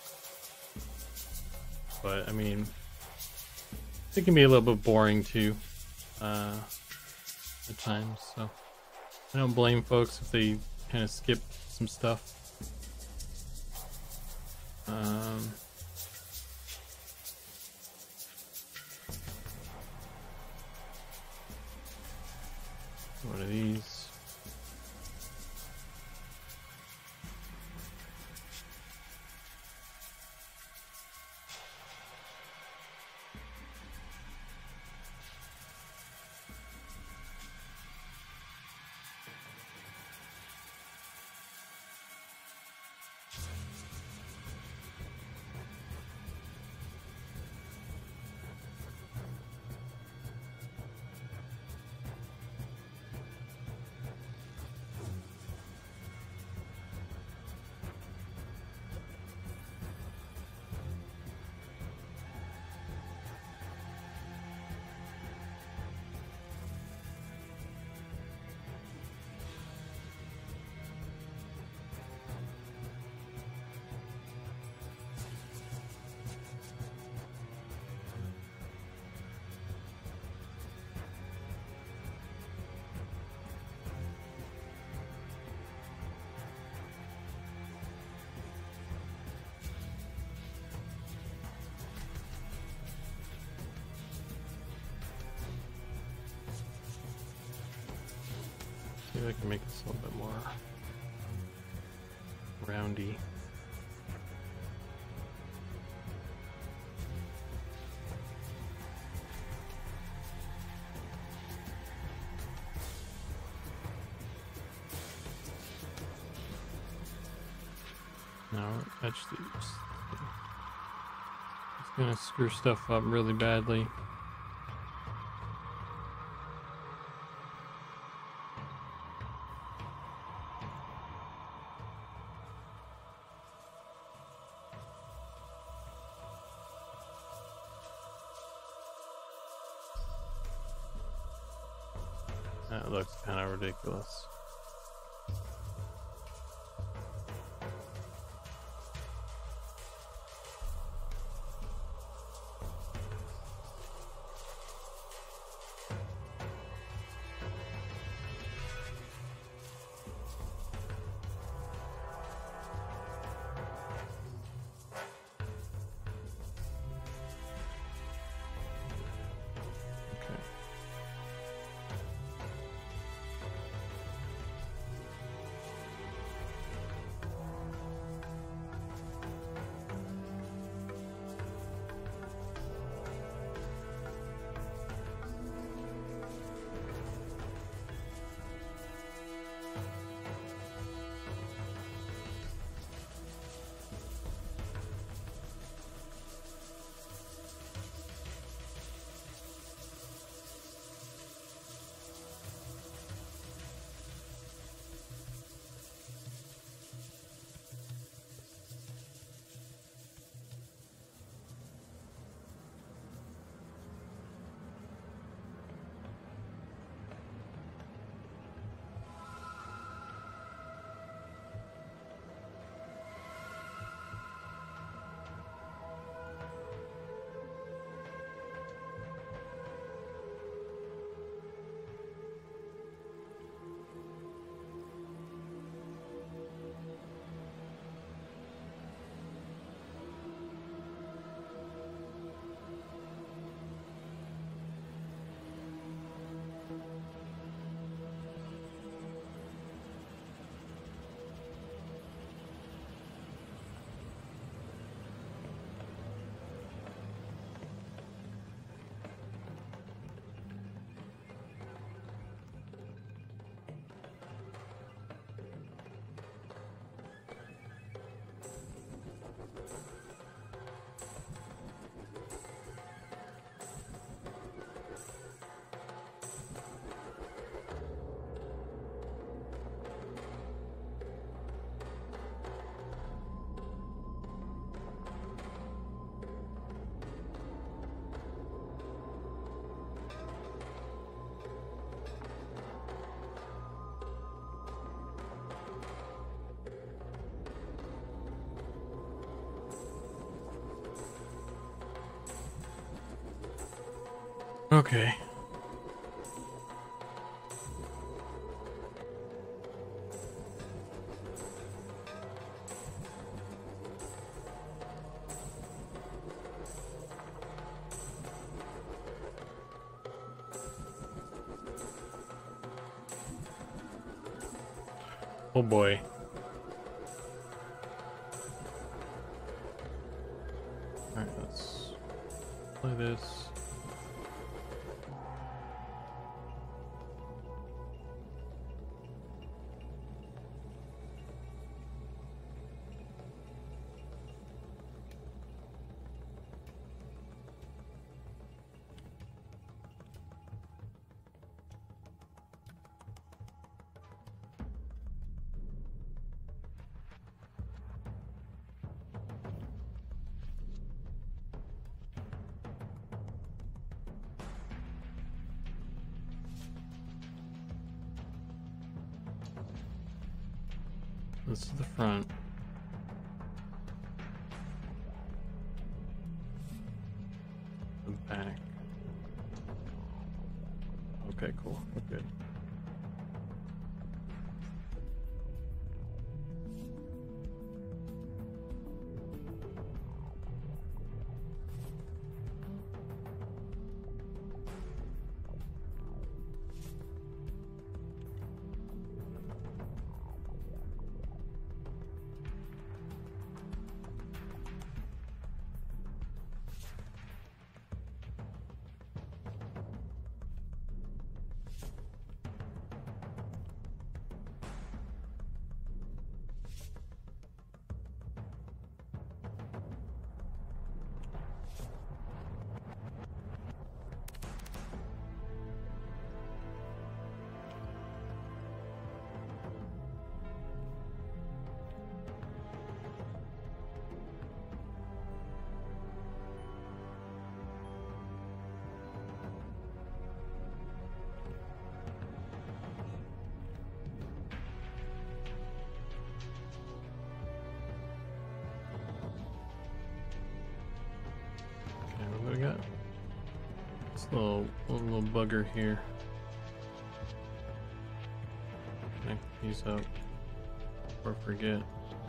but I mean, it can be a little bit boring too at times. So I don't blame folks if they kind of skip some stuff. What are these? Maybe I can make this a little bit more roundy. No, actually, it's gonna screw stuff up really badly. That looks kind of ridiculous. Okay. Oh boy. Alright, let's play this. This is the front. The back. Okay, cool. We're good. Okay, what do we got? This little bugger here. Connect these up or forget.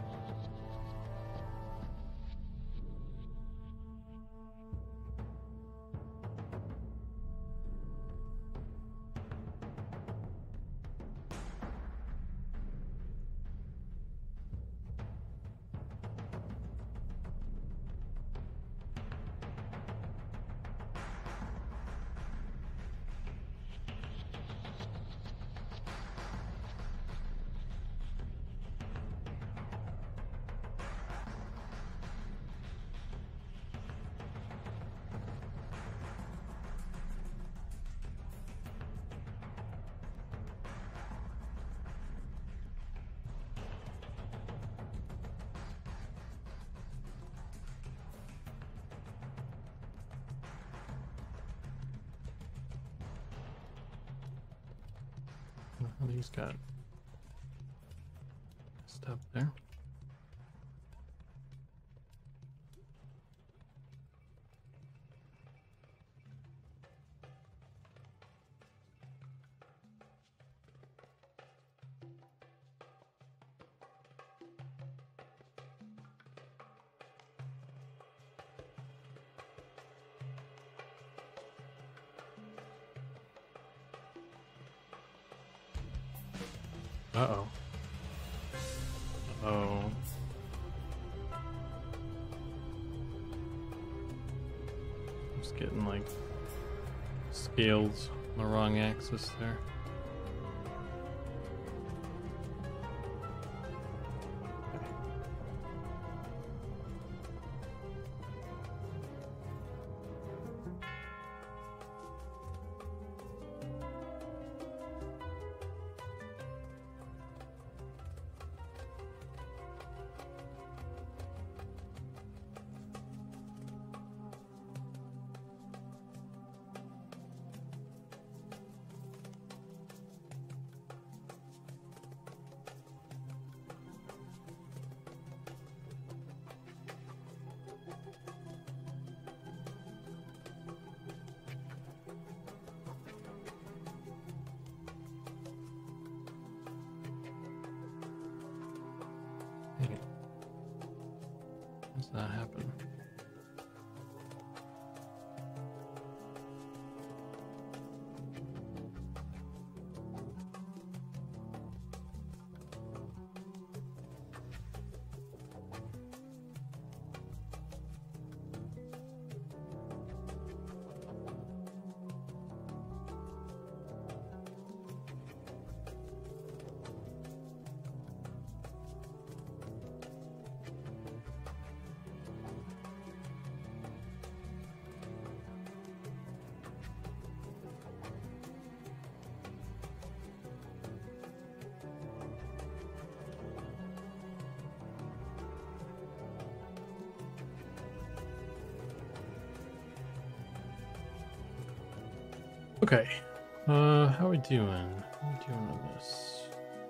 What he's got stuff there. Uh-oh. Oh. Just getting like scales on the wrong axis there. does that happen? Okay, how are we doing? How are we doing on this?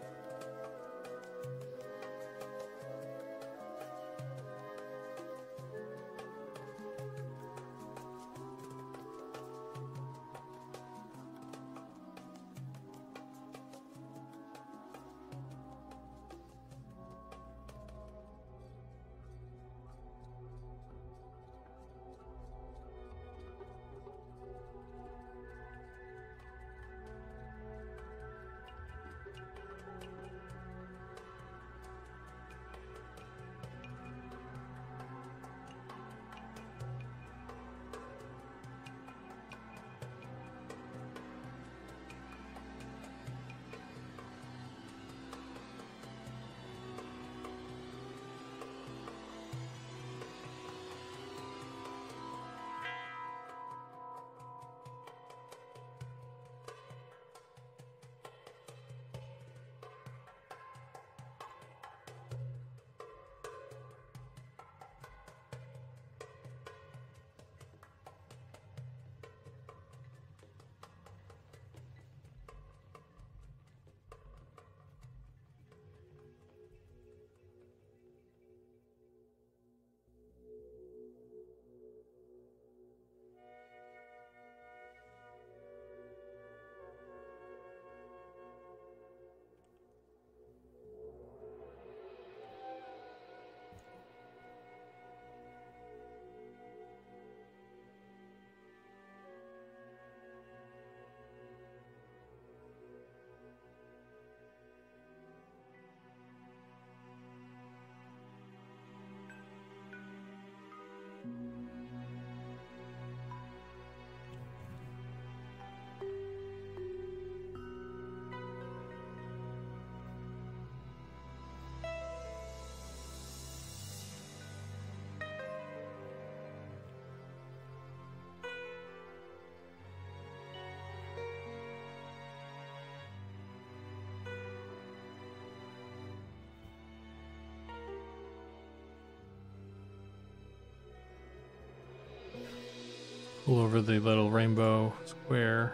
Pull over the little rainbow square.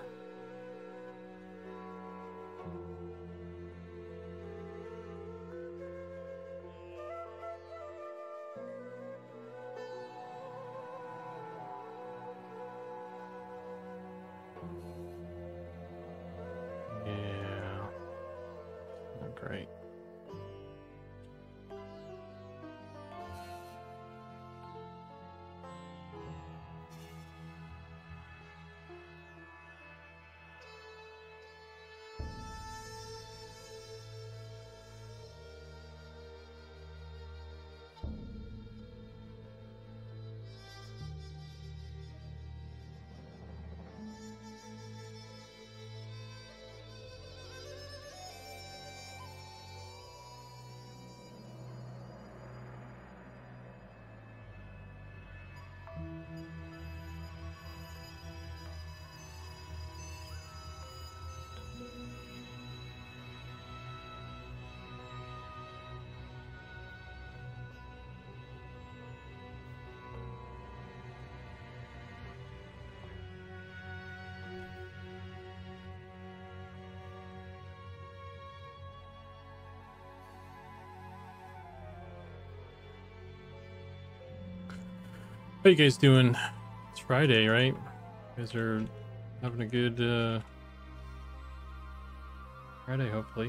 Yeah. Not great. How you guys doing? It's Friday, right? You guys are having a good Friday, hopefully.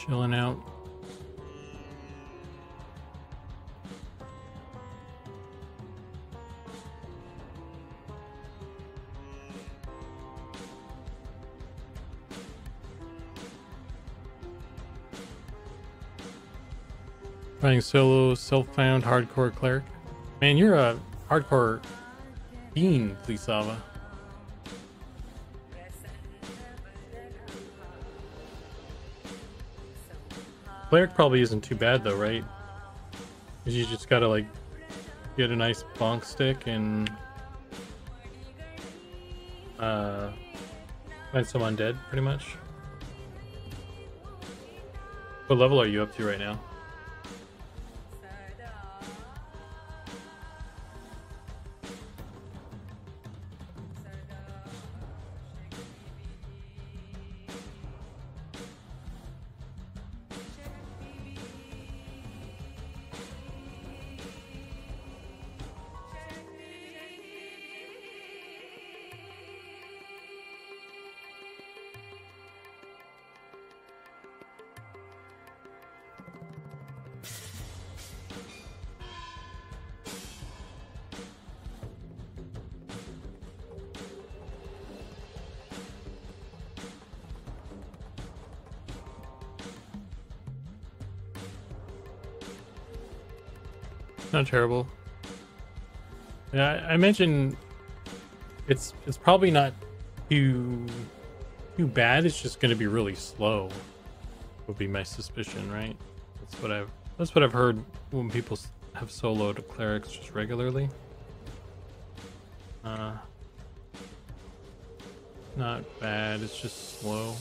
Chilling out. Playing solo, self-found hardcore cleric. Man, you're a hardcore fiend, Lisava. Cleric probably isn't too bad though, right? 'Cause you just gotta like get a nice bonk stick and find some undead, pretty much. What level are you up to right now? Not terrible. Yeah, I mentioned it's probably not too bad. It's just going to be really slow. Would be my suspicion, right? That's what I've heard when people have soloed clerics just regularly. Not bad. It's just slow.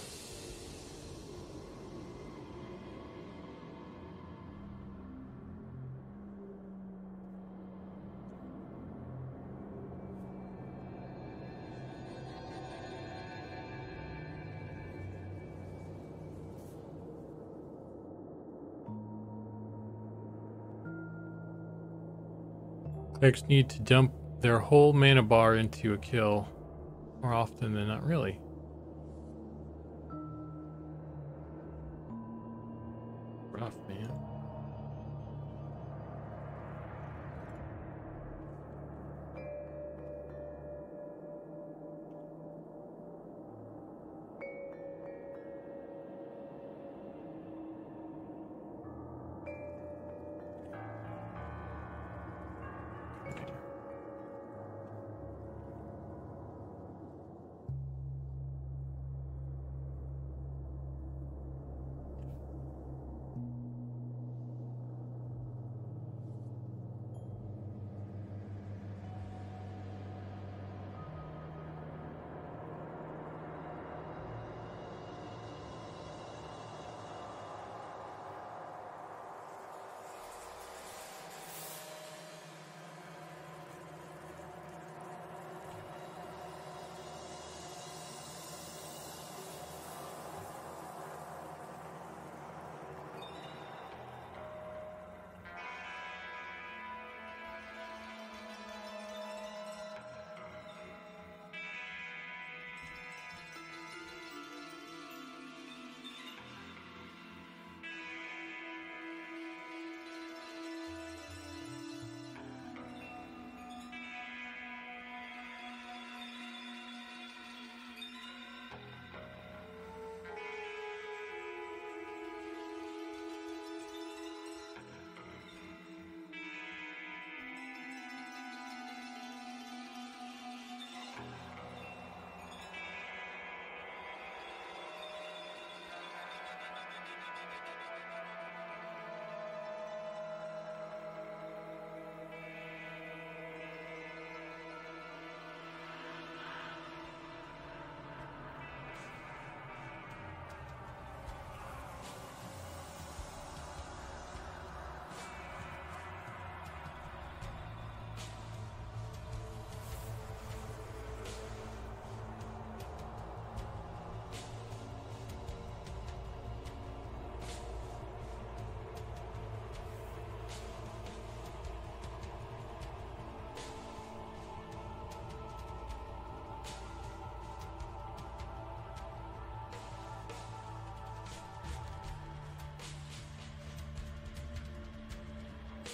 Clerics need to dump their whole mana bar into a kill more often than not. Really? Rough, man.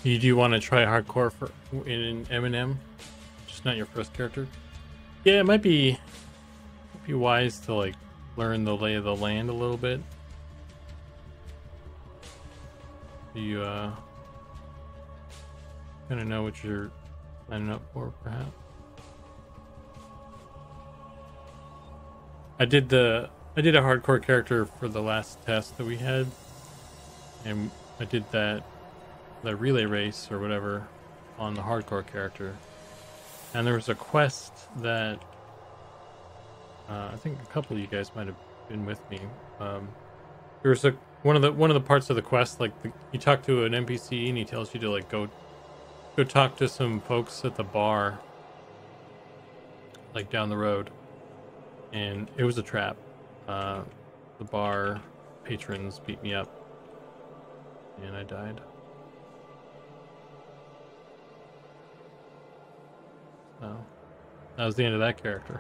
You do want to try hardcore for in M&M, just not your first character. Yeah, it might be wise to like learn the lay of the land a little bit. You kind of know what you're signing up for, perhaps. I did a hardcore character for the last test that we had, and I did the relay race or whatever on the hardcore character, and there was a quest that I think a couple of you guys might have been with me. There was one of the parts of the quest, like you talk to an NPC and he tells you to like go talk to some folks at the bar, like down the road, and it was a trap. The bar patrons beat me up, and I died. So that was the end of that character.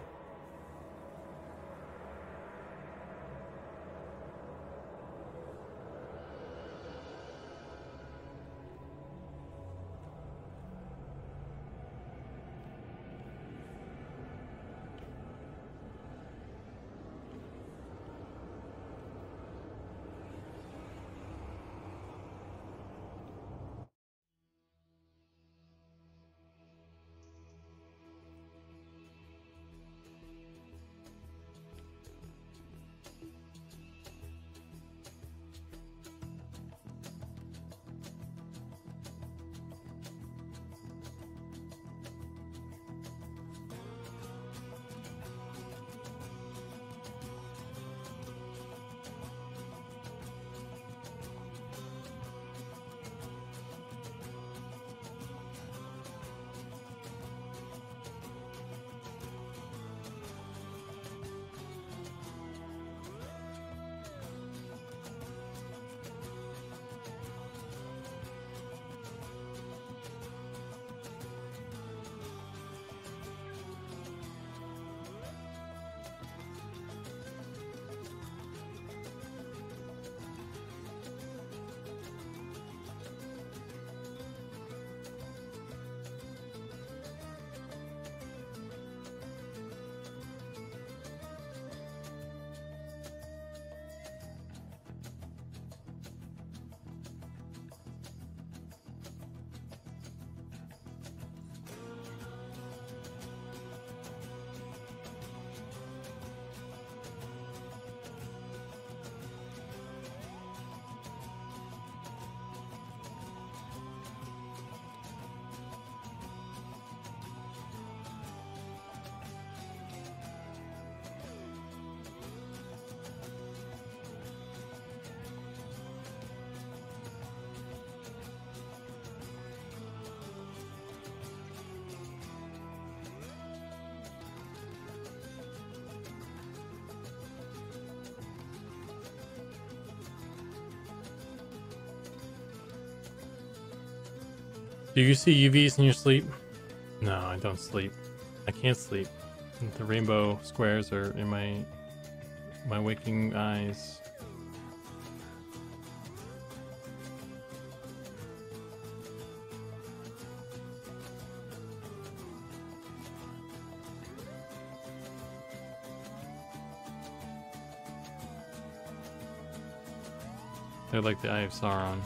Do you see UVs in your sleep? No, I don't sleep. I can't sleep. The rainbow squares are in my waking eyes. They're like the Eye of Sauron.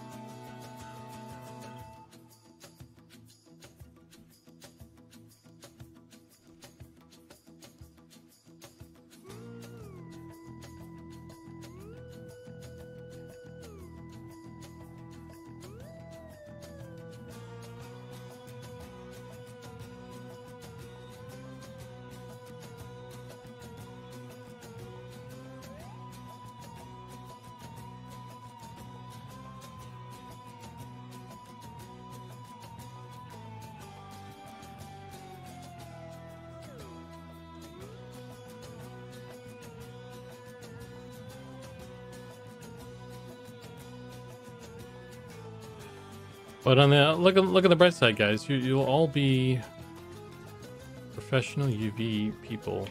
But on the look at the bright side, guys. You'll all be professional UV people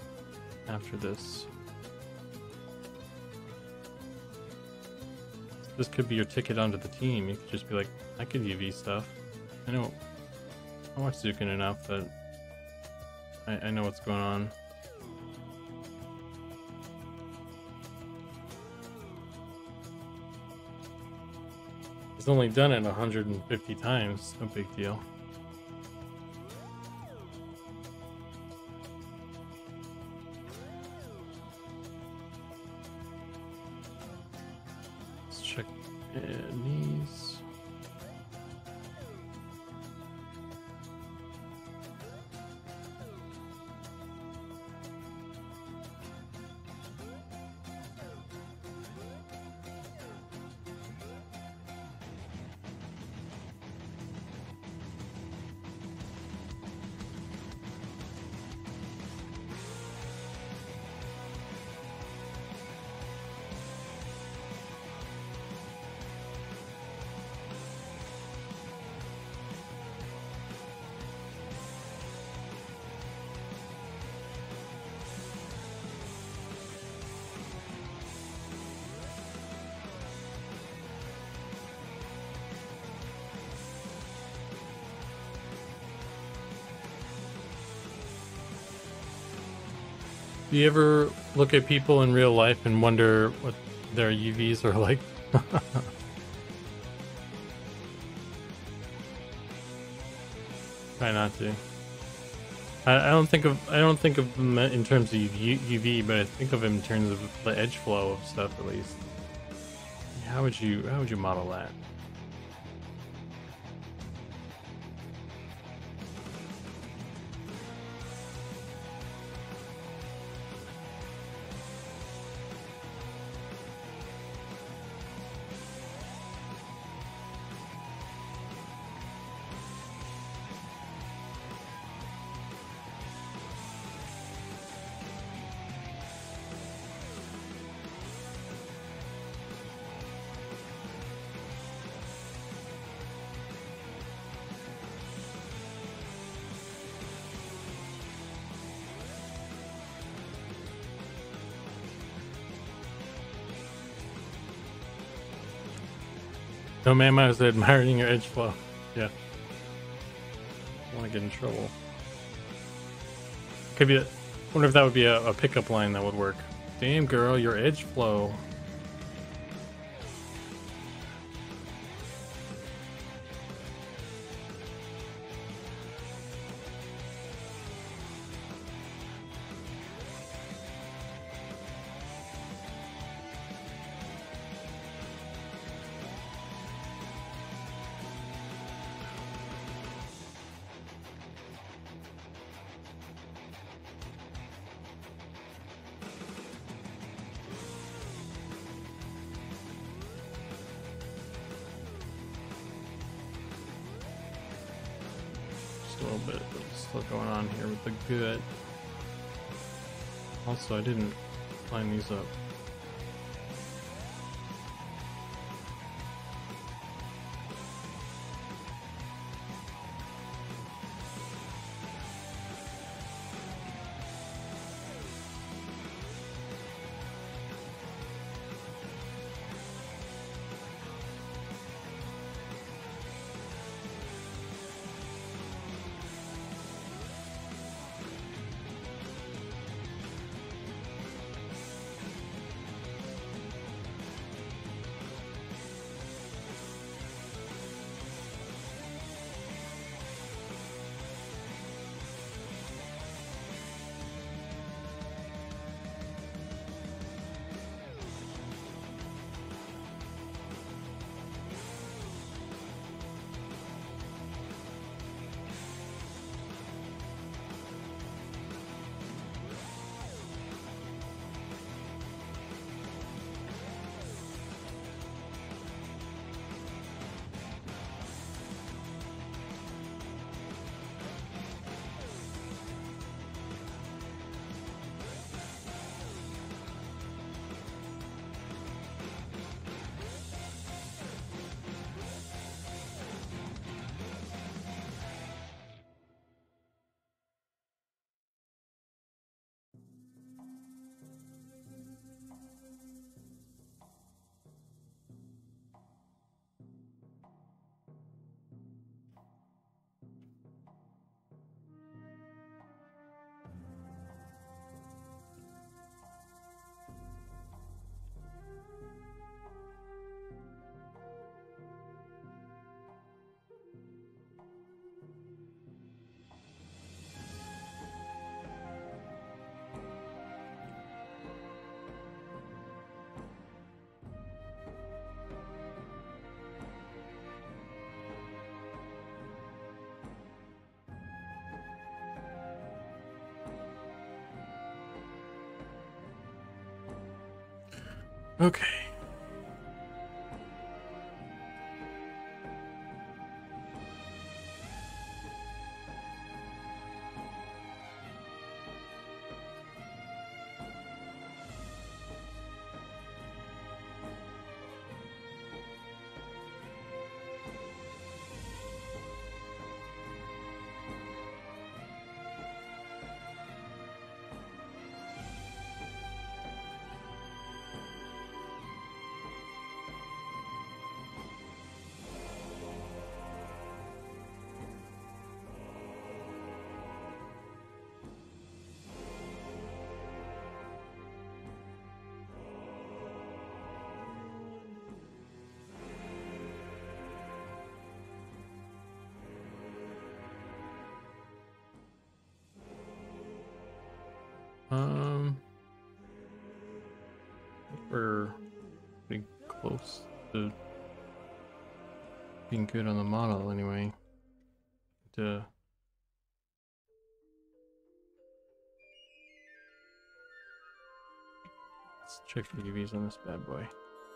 after this. this could be your ticket onto the team. You could just be like, I could UV stuff. I know. I watch Zukan enough that I know what's going on. He's only done it 150 times. No big deal. Let's check knees. Do you ever look at people in real life and wonder what their UVs are like? Try not to. I don't think of them in terms of UV, but I think of him in terms of the edge flow of stuff at least. How would you model that? No, ma'am, I was admiring your edge flow. Yeah. I want to get in trouble. Could be. Wonder if that would be a pickup line that would work. Damn, girl, your edge flow. A little bit still going on here with the good. Also, I didn't line these up. Okay. I think we're pretty close to being good on the model anyway. Let's check the UVs on this bad boy.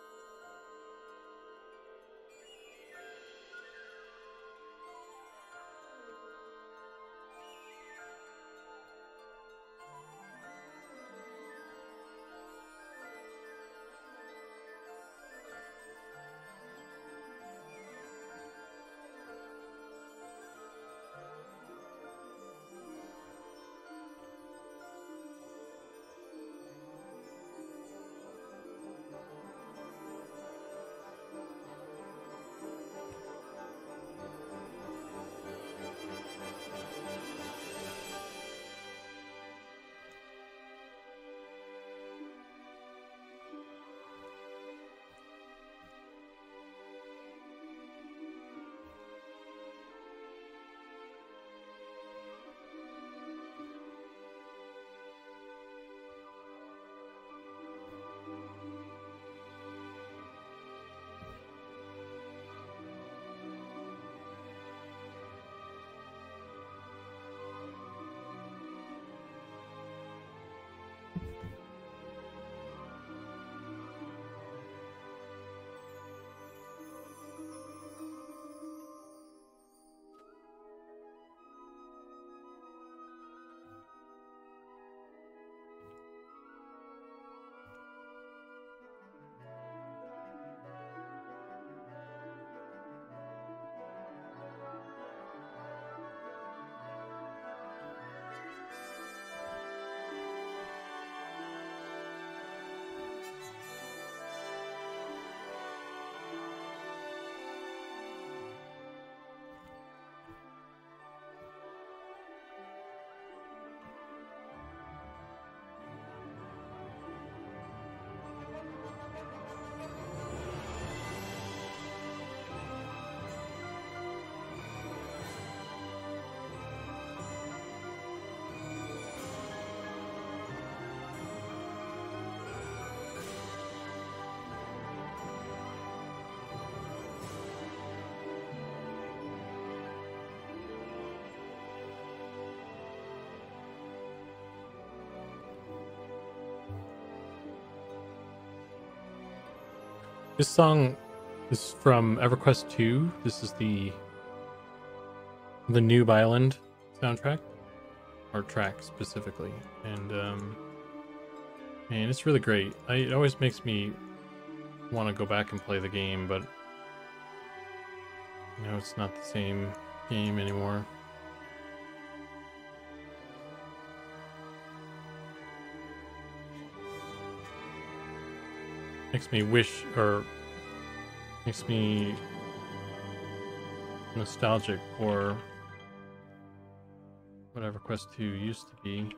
This song is from EverQuest 2. This is the Noob Island soundtrack, or track specifically, and man, it's really great. It always makes me want to go back and play the game, but you know, it's not the same game anymore. Makes me wish, or makes me nostalgic for whatever Quest 2 used to be.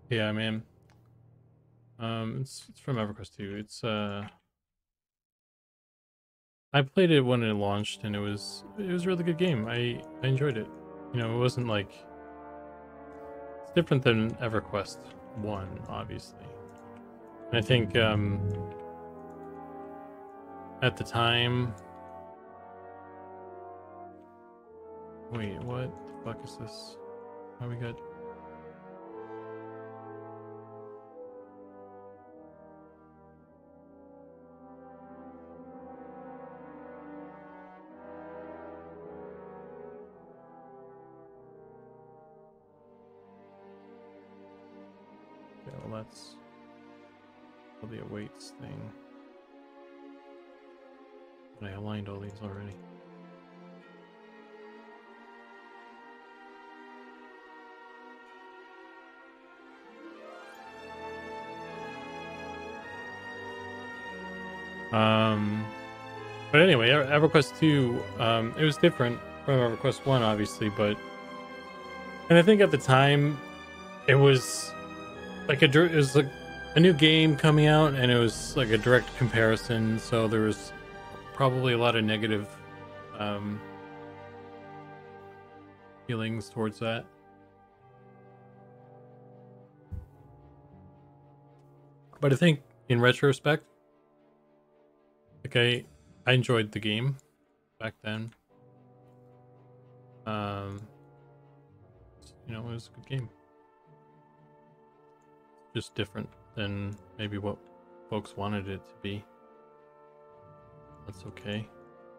Yeah, man. It's from EverQuest 2. It's I played it when it launched, and it was a really good game. I enjoyed it. You know, it wasn't like it's different than EverQuest 1, obviously. And I think at the time, wait, what the fuck is this? How we got? Yeah, well, that's the awaits thing. But I aligned all these already. But anyway, EverQuest 2, it was different from EverQuest 1, obviously, and I think at the time, it was it was like a new game coming out, and it was like a direct comparison, so there was probably a lot of negative feelings towards that. But I think in retrospect, like I enjoyed the game back then. You know, it was a good game. Just different than maybe what folks wanted it to be. That's okay.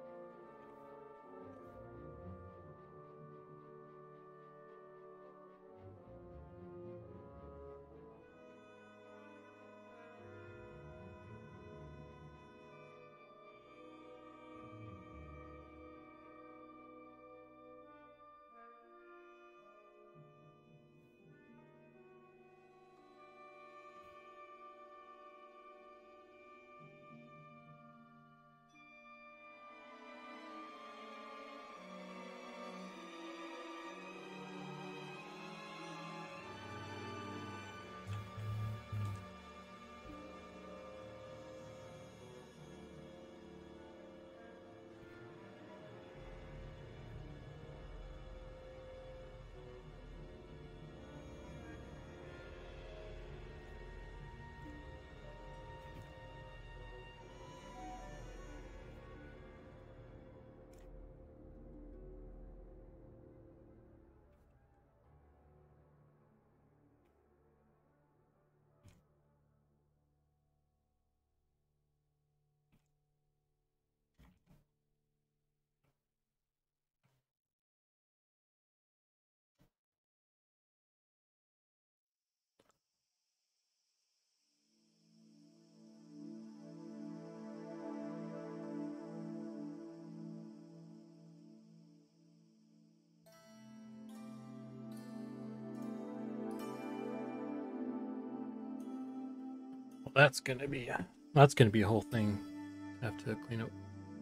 Well, that's gonna be a whole thing. I have to clean up.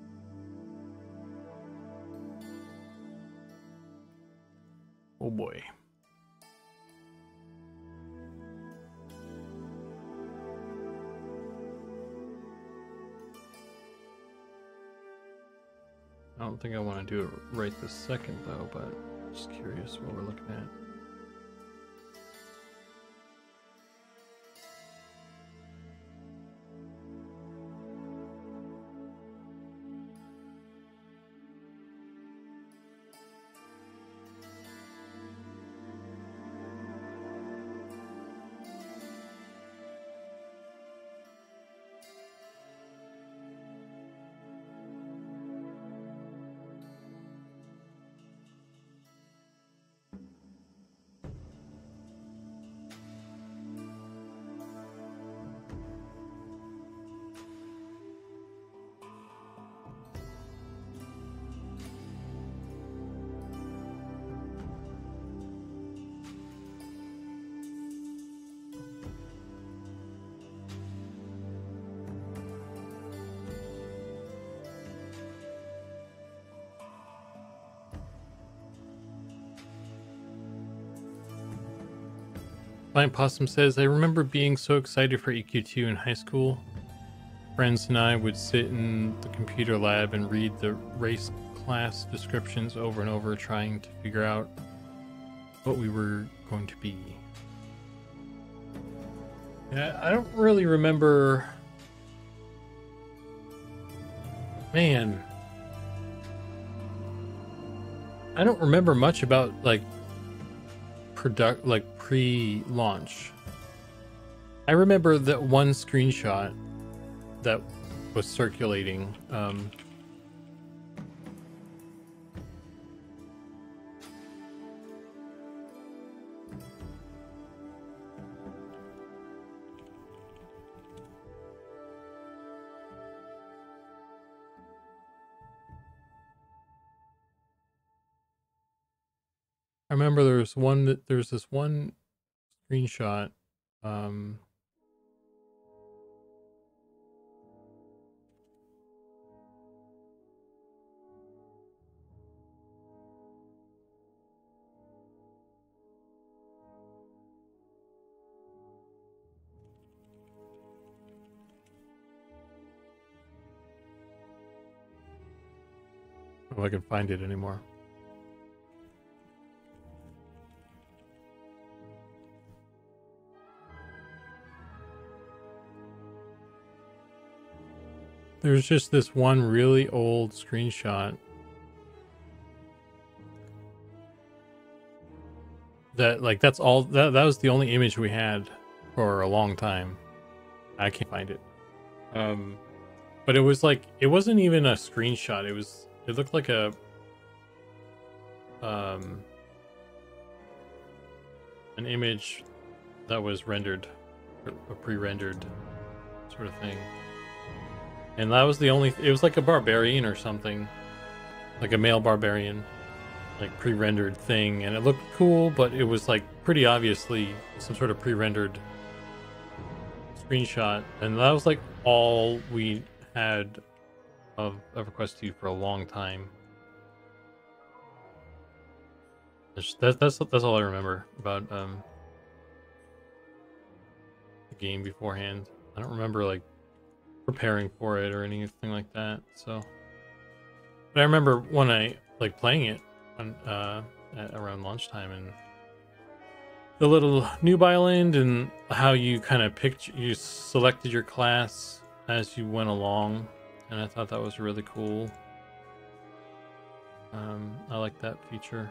Oh boy. I don't think I want to do it right this second though, but just curious what we're looking at. Fine Possum says, I remember being so excited for EQ2 in high school. Friends and I would sit in the computer lab and read the race class descriptions over and over, trying to figure out what we were going to be. Yeah, I don't really remember. Man, I don't remember much about like pre-launch. I remember that one screenshot that was circulating. I remember there's this one screenshot. If I can find it anymore. There's just this one really old screenshot that that's all that was the only image we had for a long time. I can't find it. But it was like, it wasn't even a screenshot. It looked like an image that was rendered, a pre-rendered sort of thing. And that was the only, it was like a barbarian or something, like a male barbarian, like pre-rendered thing. And it looked cool, but it was like pretty obviously some sort of pre-rendered screenshot. And that was like all we had of EverQuest 2 for a long time. That's all I remember about the game beforehand. I don't remember like preparing for it or anything like that. So, but I remember when I like playing it on around lunchtime, and the little noob island, and how you kind of you selected your class as you went along, and I thought that was really cool. I like that feature.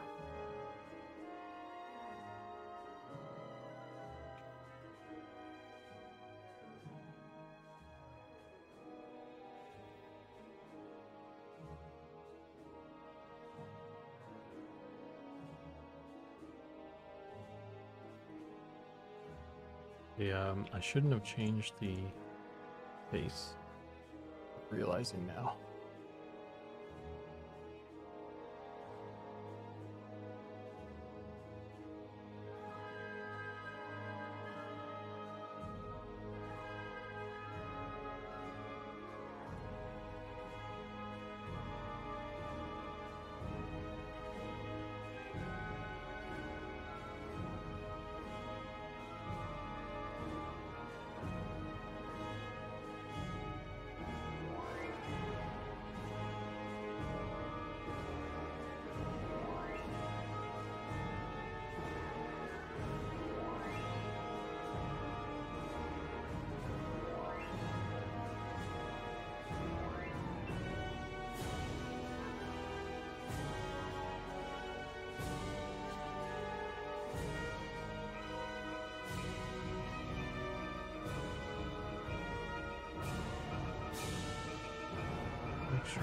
Yeah, I shouldn't have changed the base. Realizing now. Sure,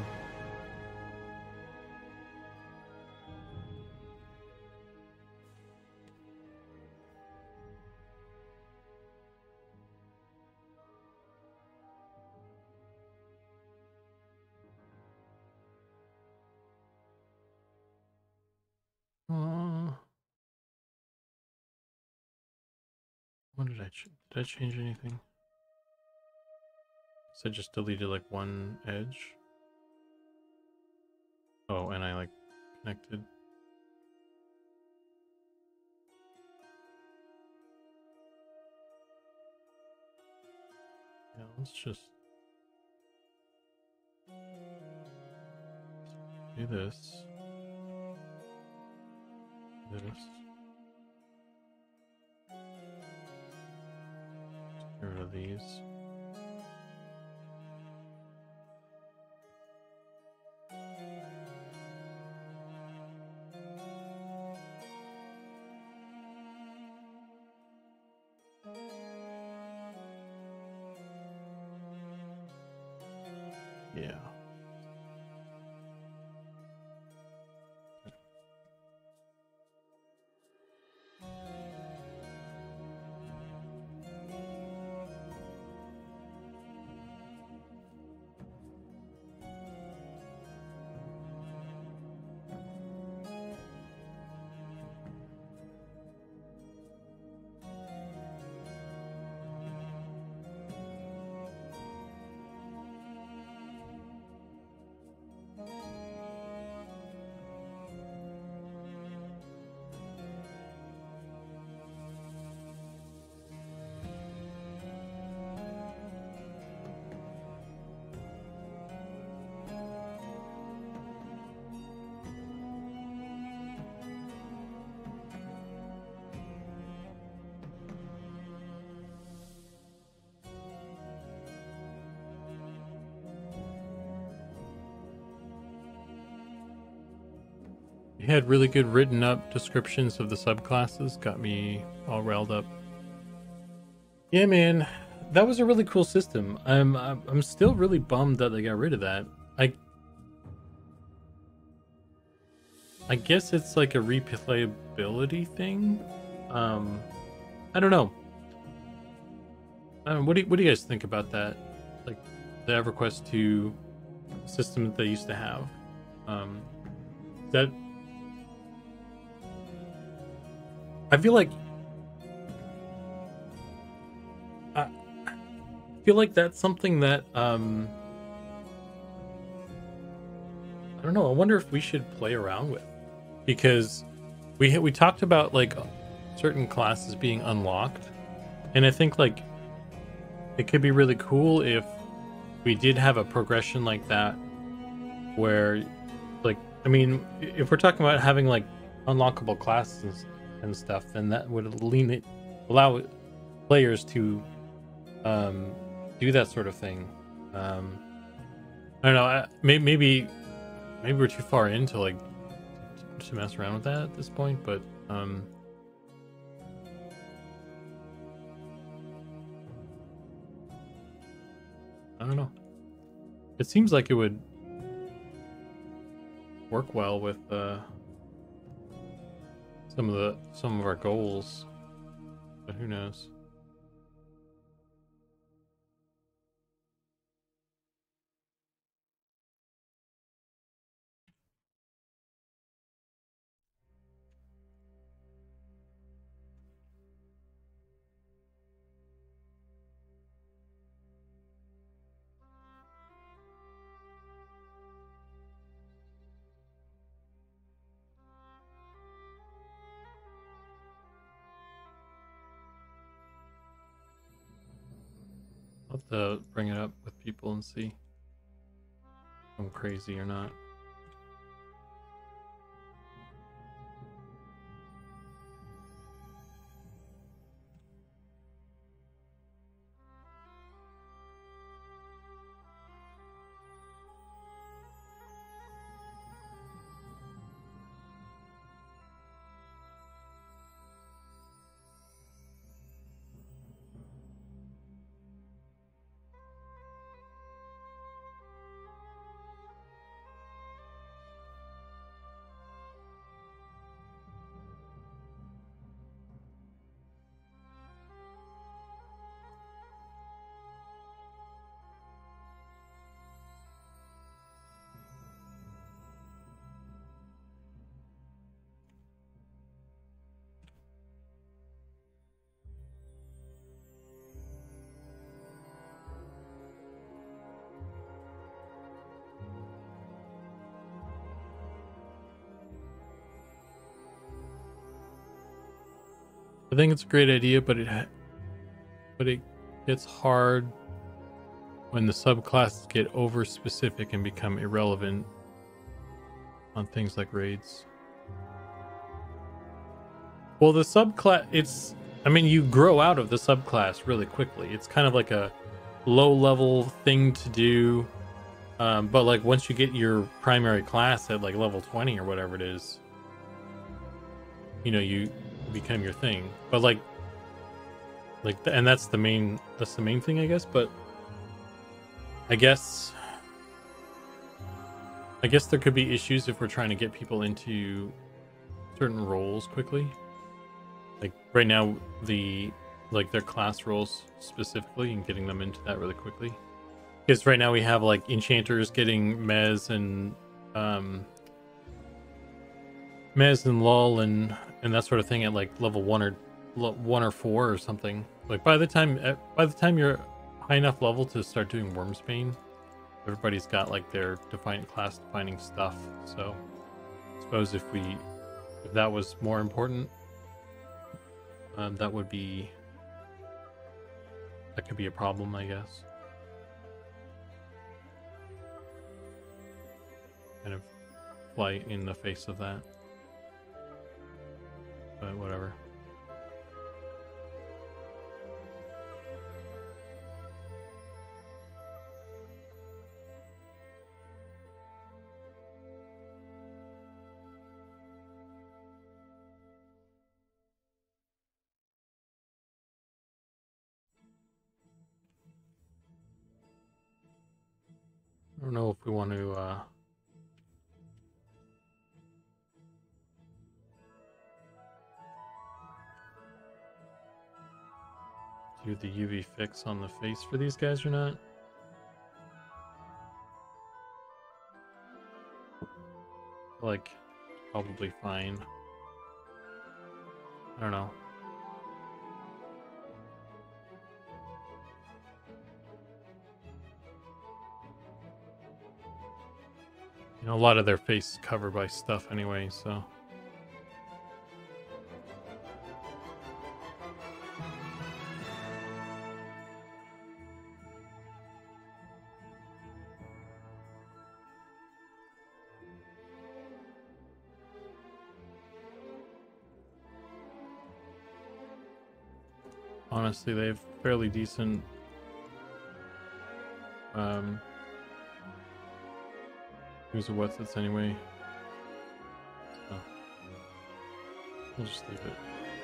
what did I change anything? So I just deleted like one edge. Oh, and I like connected. Let's just do this. This. Get rid of these. Yeah. You had really good written up descriptions of the subclasses, got me all riled up. Yeah, man, that was a really cool system. I'm still really bummed that they got rid of that. I guess it's like a replayability thing. I don't know. What do you guys think about that? Like the EverQuest 2 system that they used to have. That I feel like that's something that I don't know. I wonder if we should play around with, because we talked about like certain classes being unlocked, and I think like it could be really cool if we did have a progression like that, where like, I mean, if we're talking about having like unlockable classes and stuff, then that would allow players to do that sort of thing. I don't know. Maybe we're too far into like to mess around with that at this point, but I don't know. It seems like it would work well with some of our goals, but who knows? I'll have to bring it up with people and see if I'm crazy or not. I think it's a great idea, but it gets hard when the subclasses get over specific and become irrelevant on things like raids. Well, the subclass, it's, I mean, you grow out of the subclass really quickly. It's kind of like a low level thing to do. But like once you get your primary class at like level 20 or whatever it is, you know, you become your thing. But and that's the main thing, I guess. But I guess there could be issues if we're trying to get people into certain roles quickly. Like right now, their class roles specifically, and getting them into that really quickly. Because right now we have like enchanters getting Mez and Lull and that sort of thing at like level 1 or 4 or something. Like by the time you're high enough level to start doing Wormsbane, everybody's got like their class defining stuff. So I suppose if that was more important, that could be a problem, I guess. Kind of fly in the face of that. But whatever. I don't know if we want to do the UV fix on the face for these guys or not. Like, probably fine. I don't know. You know, a lot of their face is covered by stuff anyway, so. Honestly, they have fairly decent who's a what's its anyway. So we'll just leave it.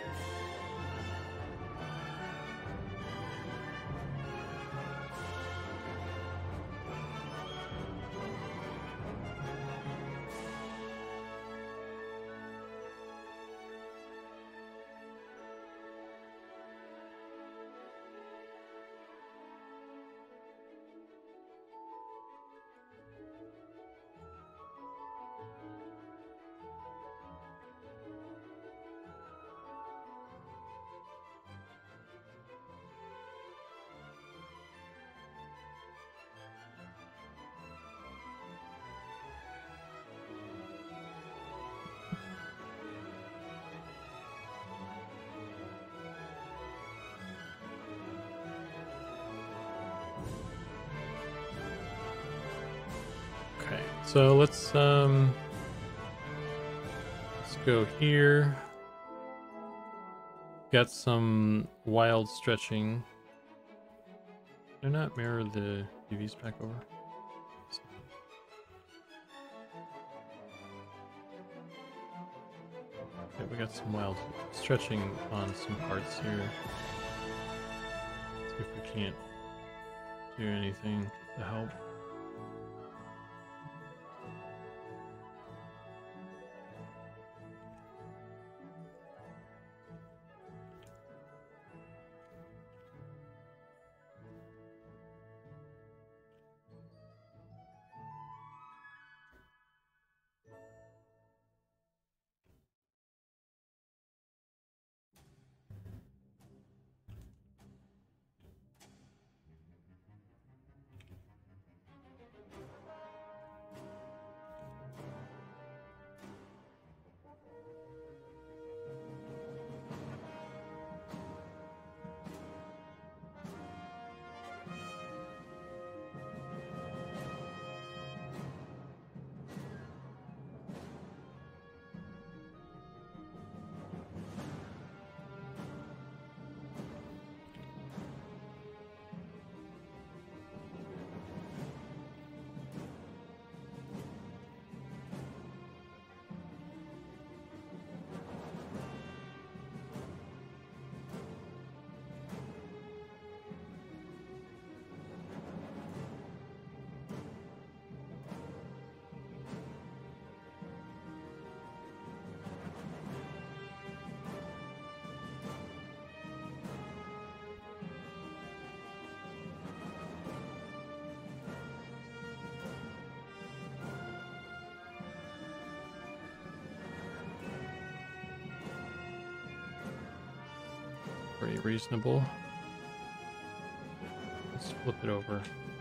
So let's go here. Got some wild stretching. Did I not mirror the UVs back over? Okay, we got some wild stretching on some parts here. See if we can't do anything to help. pretty reasonable. Let's flip it over.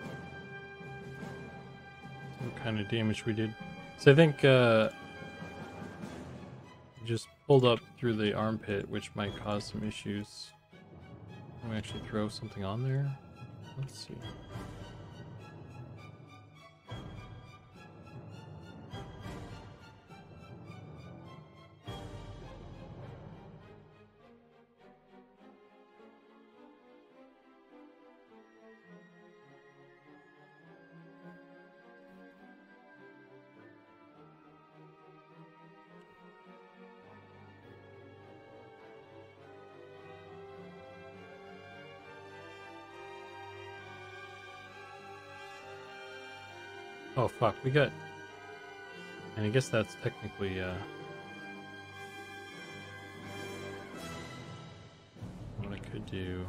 What kind of damage we did. So I think just pulled up through the armpit, which might cause some issues. Can we actually throw something on there? Let's see. Oh fuck, we got... And I guess that's technically, what I could do.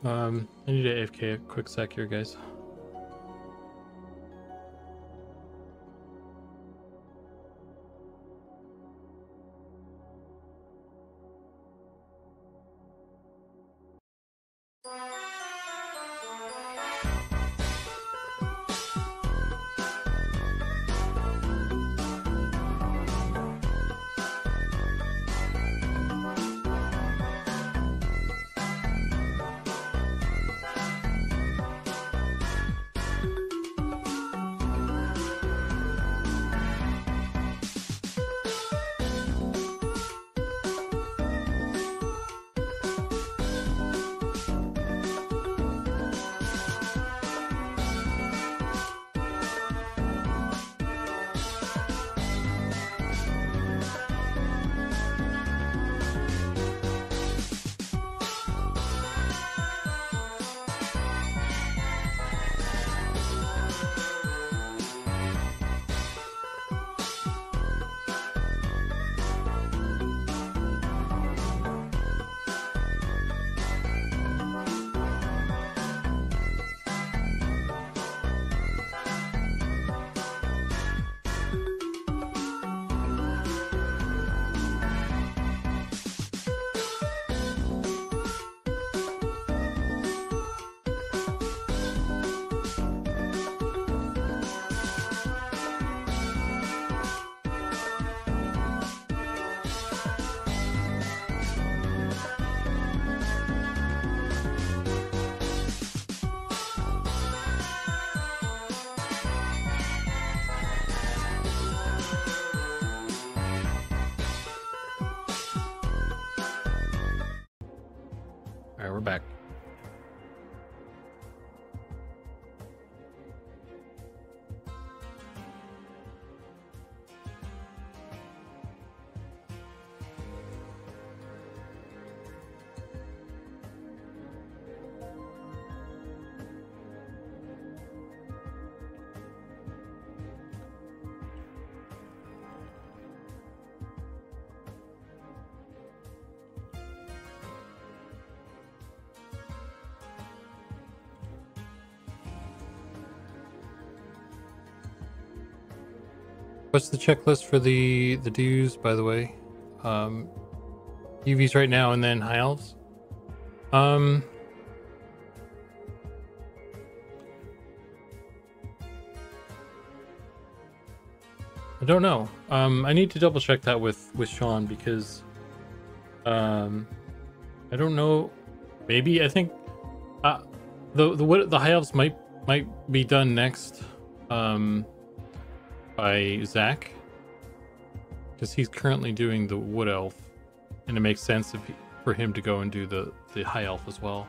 I need to AFK a quick sec here, guys. All right, we're back. What's the checklist for the dues, by the way? UVs right now and then high elves. I don't know. I need to double check that with Sean because I don't know. Maybe I think the high elves might be done next by Zach because he's currently doing the wood elf, and it makes sense for him to go and do the high elf as well.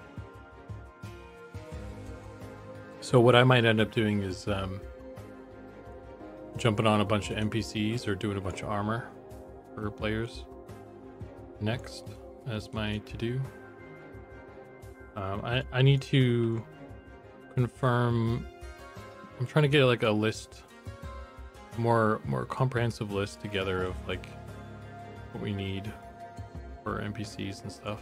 So what I might end up doing is jumping on a bunch of NPCs or doing a bunch of armor for players next as my to-do. I need to confirm. I'm trying to get like a list, more comprehensive list together of like what we need for NPCs and stuff.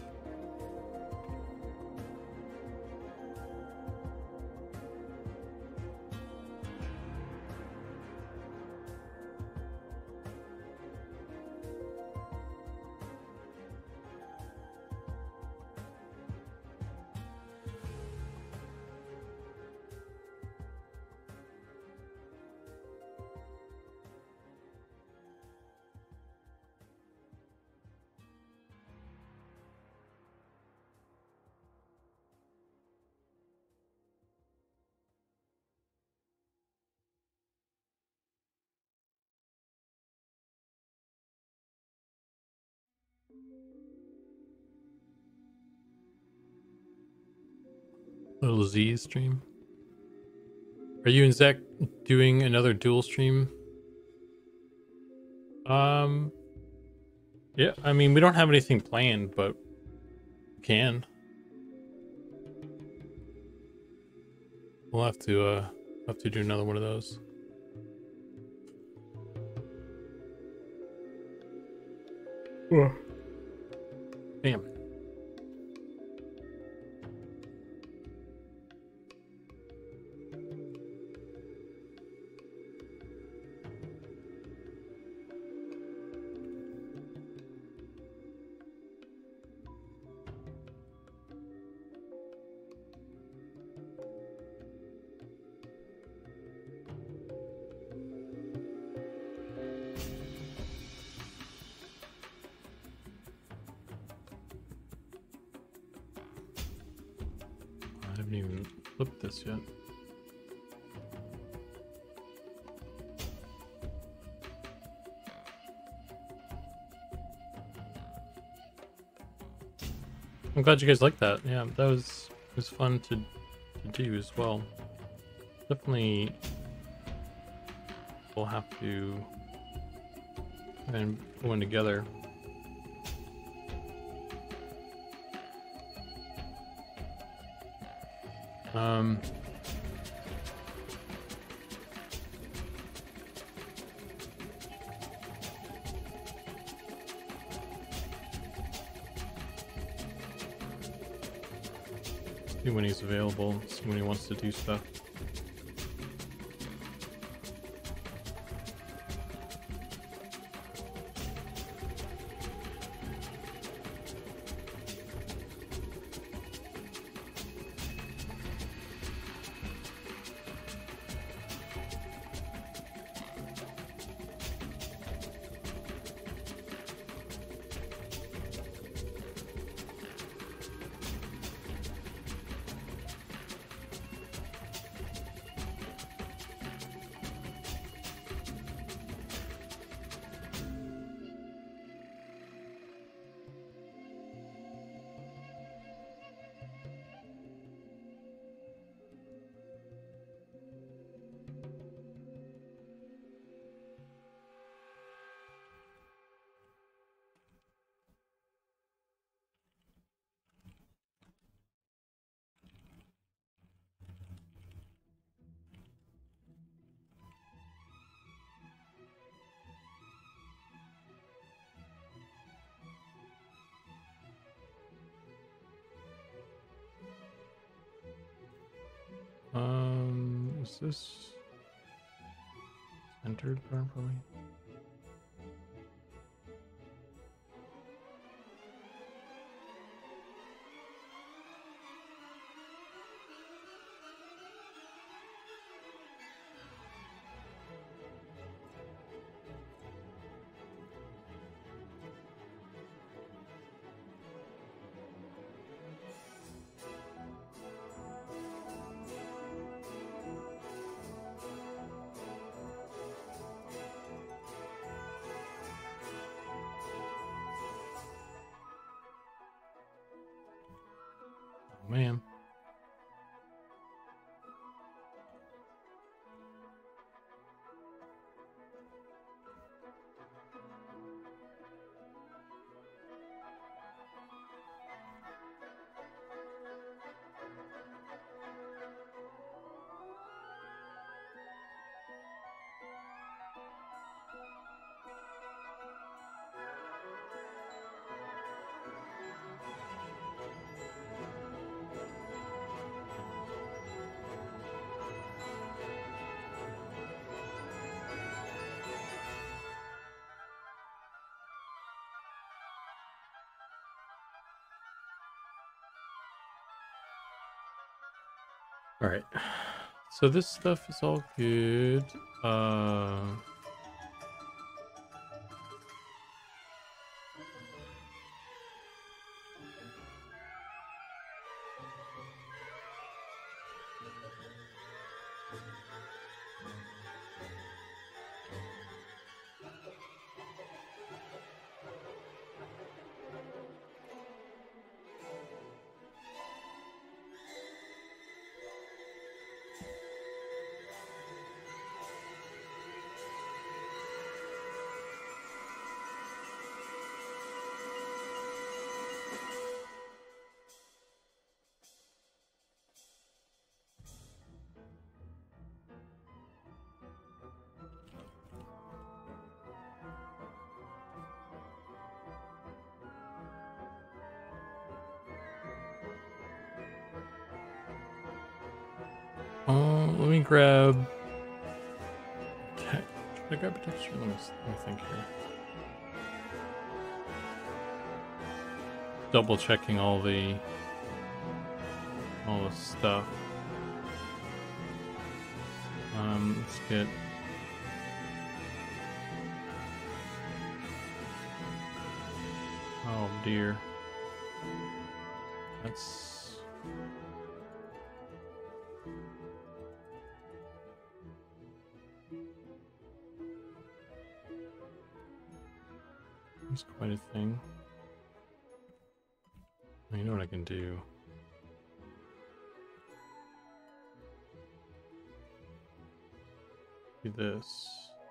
Little Z stream. Are you and Zach doing another dual stream? Yeah, I mean, we don't have anything planned, but we can. We'll have to do another one of those. Damn. haven't even flipped this yet. I'm glad you guys liked that. Yeah, that was fun to do as well. Definitely, we'll have to and put one together. See when he's available, see when he wants to do stuff. Is this entered properly? Man. All right, so this stuff is all good. Let me grab. Should I grab a texture? Let me think here. Double checking all the stuff. Let's get. Oh dear. That's It's quite a thing. You know what I can do? Do this.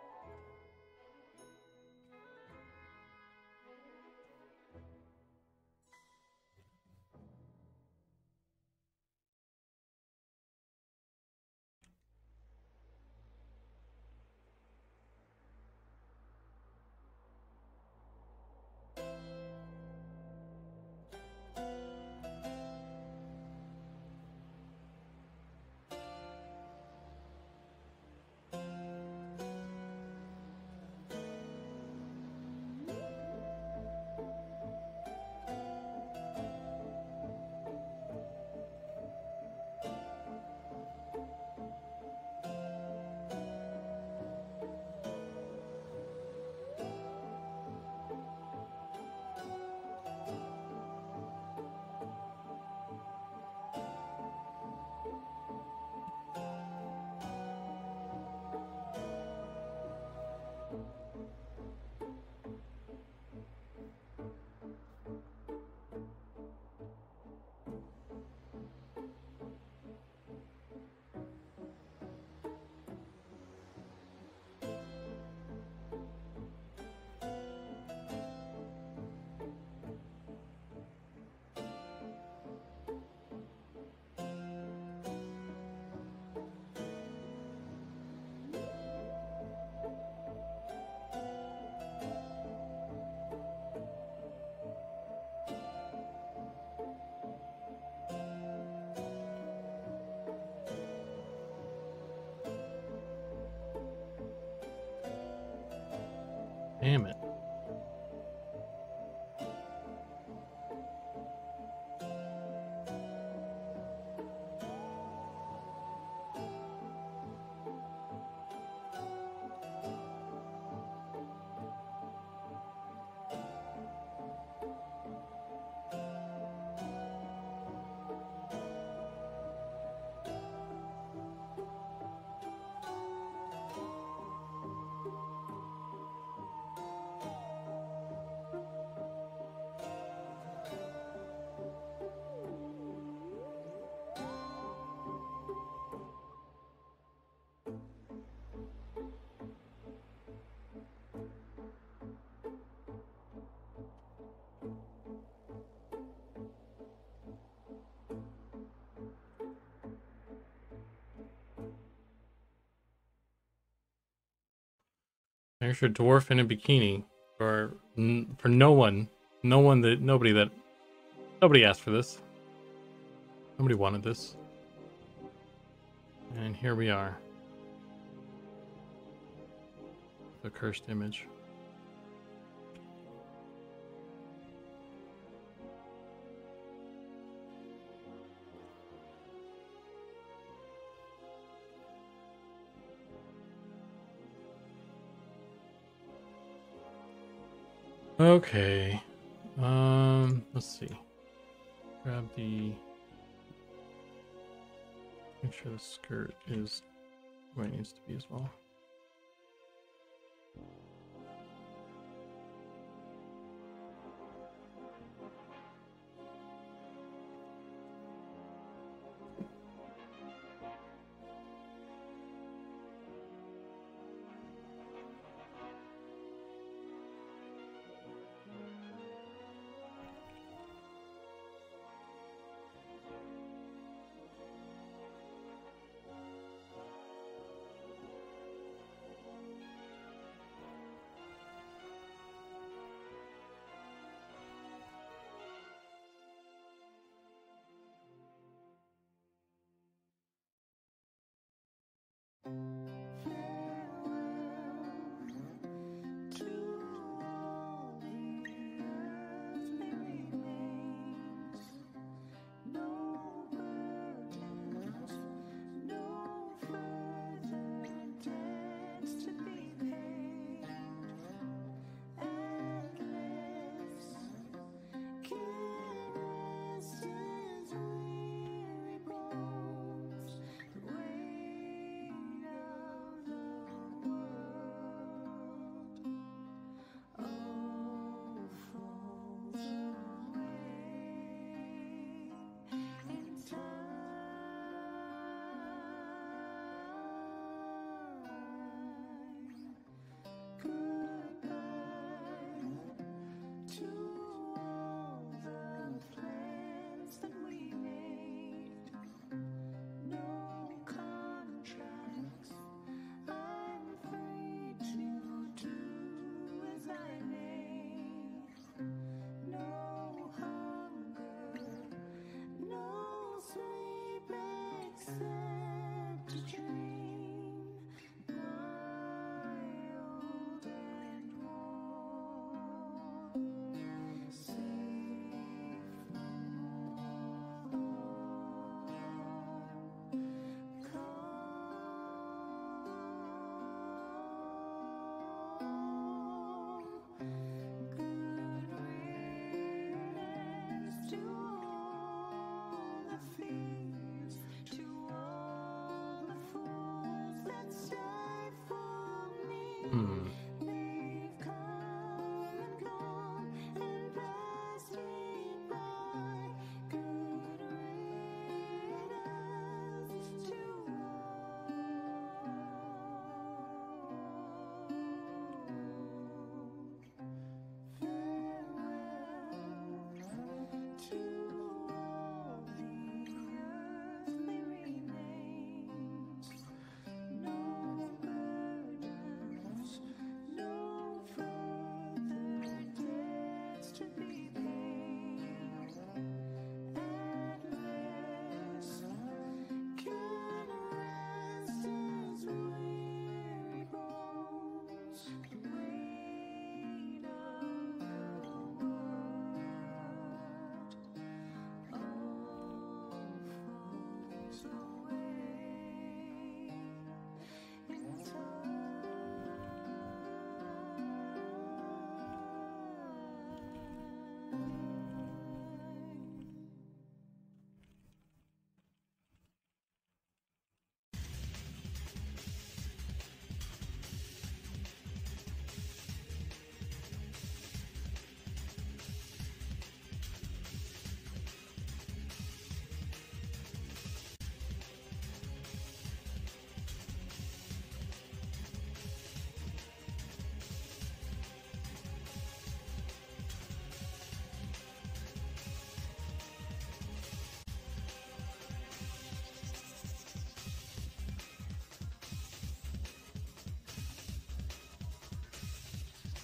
Damn it. There's your dwarf in a bikini for nobody asked for this. Nobody wanted this. And here we are. The cursed image. Okay. Let's see. Grab the... Make sure the skirt is where it needs to be as well.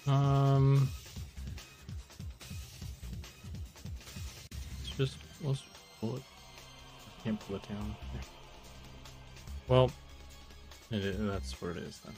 Let's pull it. I can't pull it down. Yeah. Well, that's where it is then.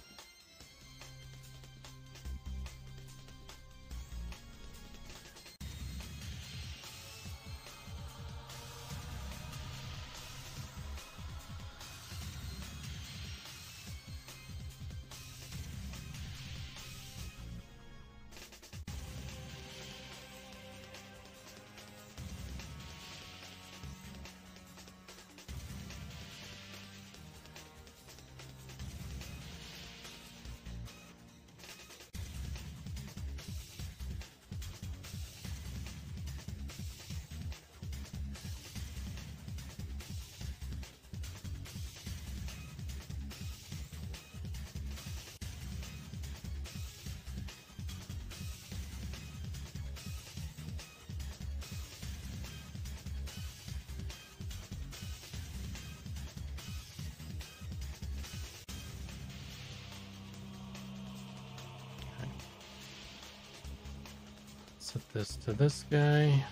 Set this to this guy.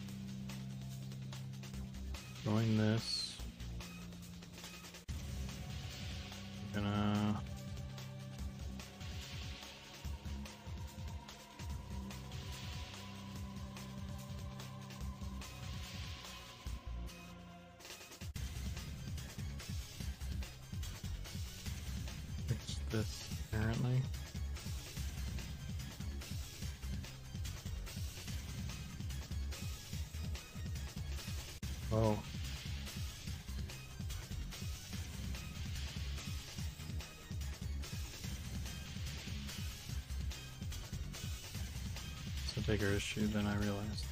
Join this. I'm gonna fix this apparently. Oh. It's a bigger issue than I realized.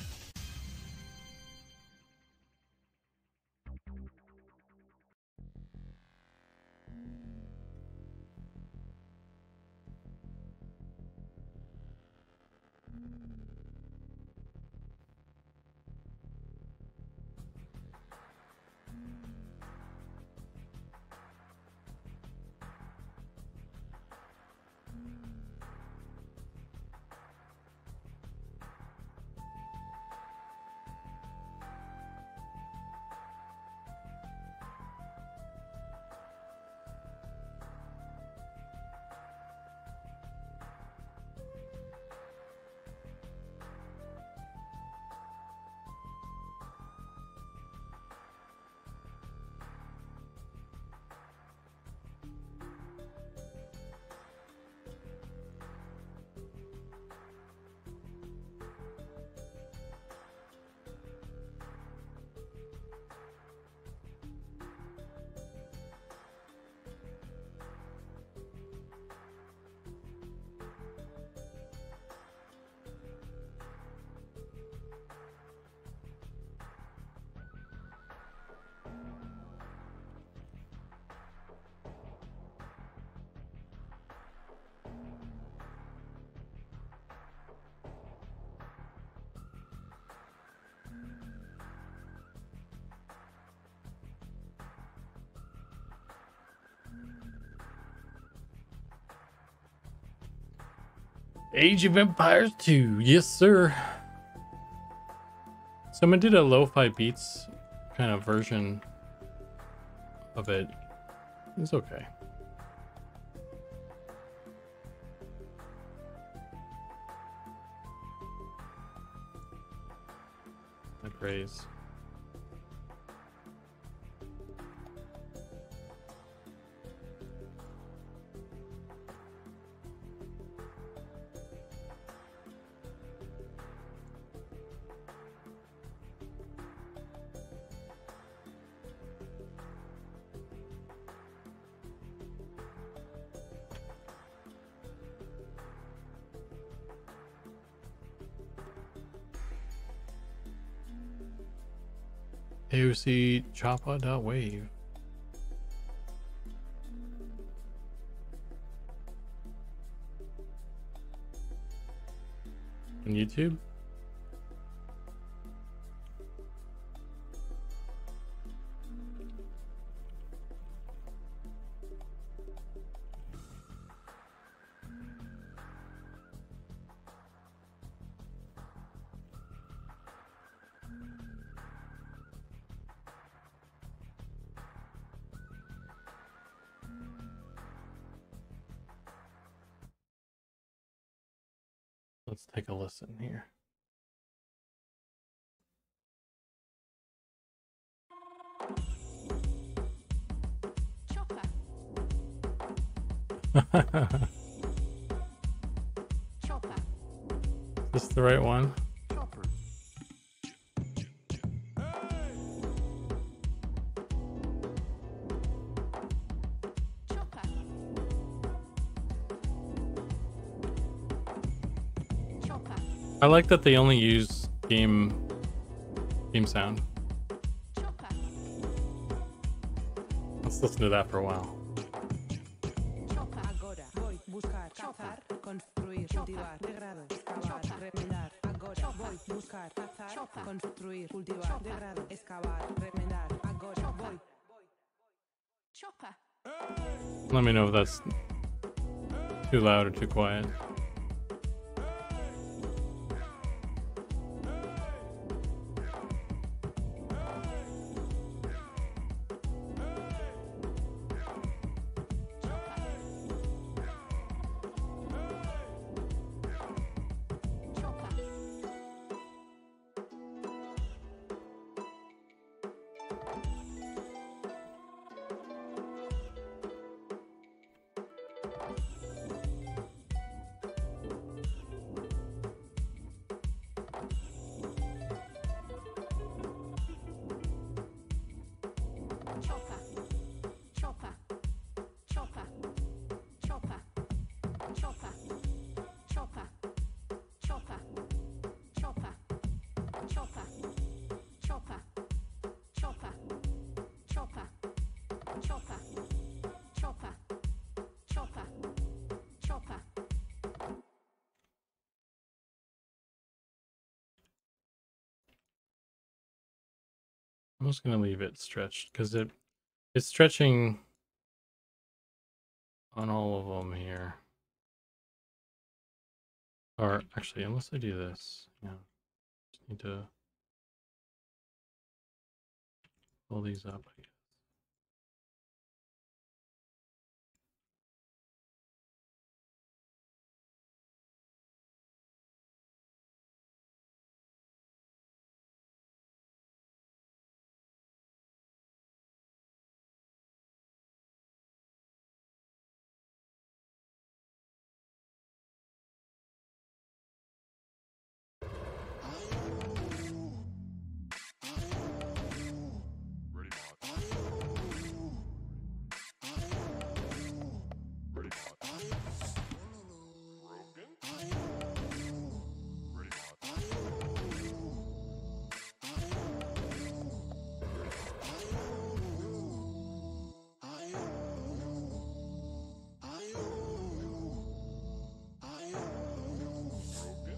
Age of Empires 2, yes sir. Someone did a lo-fi beats kind of version of it. It's okay. I praise. AOC Choppa.wave. On YouTube? Let's take a listen here. Chopper. Chopper. Is this the right one? Chopper. Chopper. Chopper. I like that they only use game sound. Chopper. Let's listen to that for a while. Chopper. Agora, voy, buscar, cazar, construir, cultivar, degrado, excavar, remendar. Agora, voy, buscar, cazar, construir, cultivar, degrado, excavar, remendar. Agora, voy. Chopper. Let me know if that's too loud or too quiet. Chopper. Chopper. Chopper. Chopper. Chopper. Chopper. Chopper. Chopper. Chopper. Chopper. Chopper. Chopper. Chopper. Chopper. Chopper. Chopper. I'm just gonna leave it stretched because it's stretching on all of them here. Or actually, unless I do this, yeah, just need to pull these up. I guess. Ready, bot. Ready, bot. Broken. Ready, bot. Broken.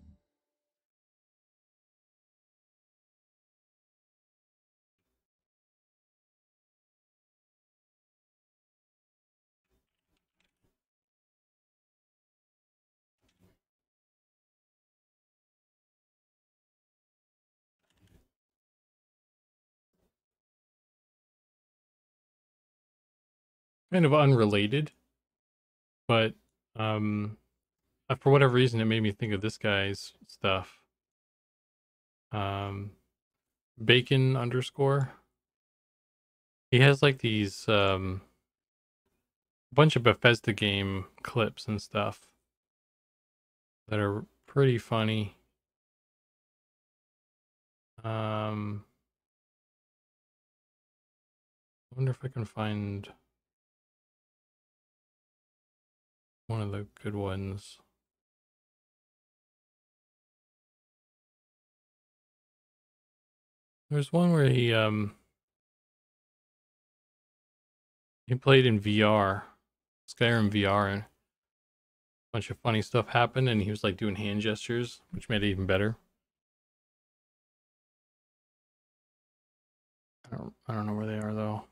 Kind of unrelated, but for whatever reason, it made me think of this guy's stuff. Bacon underscore. He has like these bunch of Bethesda game clips and stuff that are pretty funny. I wonder if I can find one of the good ones. There's one where he played in VR, Skyrim VR, and a bunch of funny stuff happened, and he was like doing hand gestures, which made it even better. I don't know where they are though.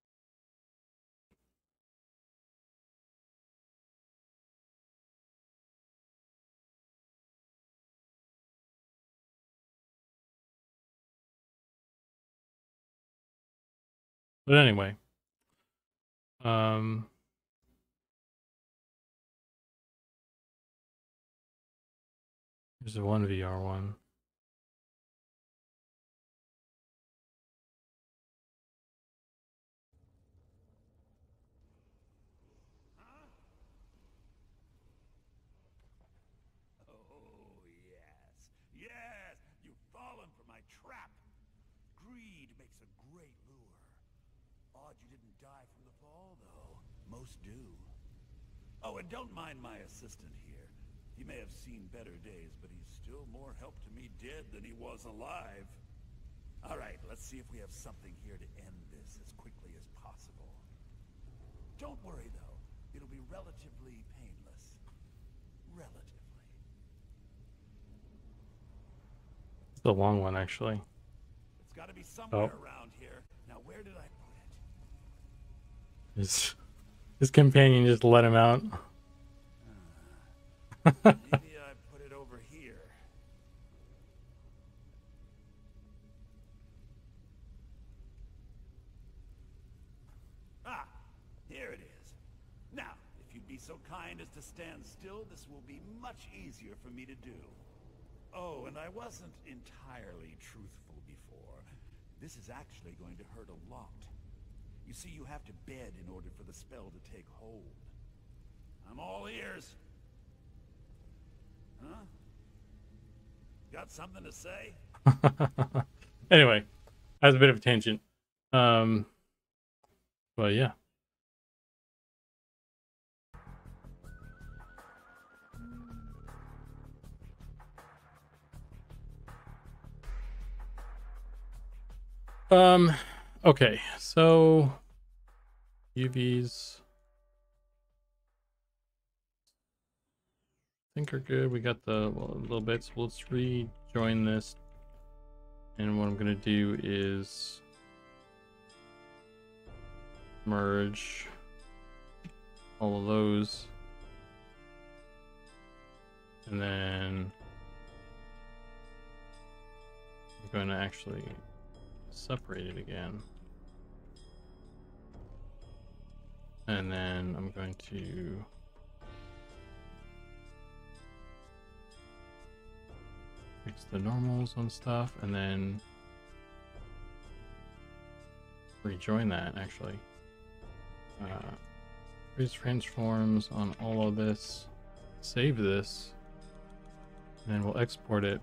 But anyway, There's a 1VR one. Oh, yes. Yes! You've fallen for my trap. Greed makes a great lure. Odd you didn't die from the fall, though. Most do. Oh, and don't mind my assistant here. He may have seen better days, but he's still more help to me dead than he was alive. All right, let's see if we have something here to end this as quickly as possible. Don't worry, though. It'll be relatively painless. Relatively. It's a long one, actually. It's got to be somewhere Oh. around here. Now, where did I put it? His companion just let him out. Maybe I put it over here. Ah, here it is. Now, if you'd be so kind as to stand still, this will be much easier for me to do. Oh, and I wasn't entirely truthful before. This is actually going to hurt a lot. You see, you have to bed in order for the spell to take hold. I'm all ears. Huh? Got something to say? Anyway, that was a bit of a tangent. But yeah. Okay, so UVs I think are good. We got the little bits. Let's rejoin this, and what I'm gonna do is merge all of those, and then I'm going to actually separate it again, and then I'm going to fix the normals on stuff, and then rejoin that actually. Freeze transforms on all of this, save this, and then we'll export it.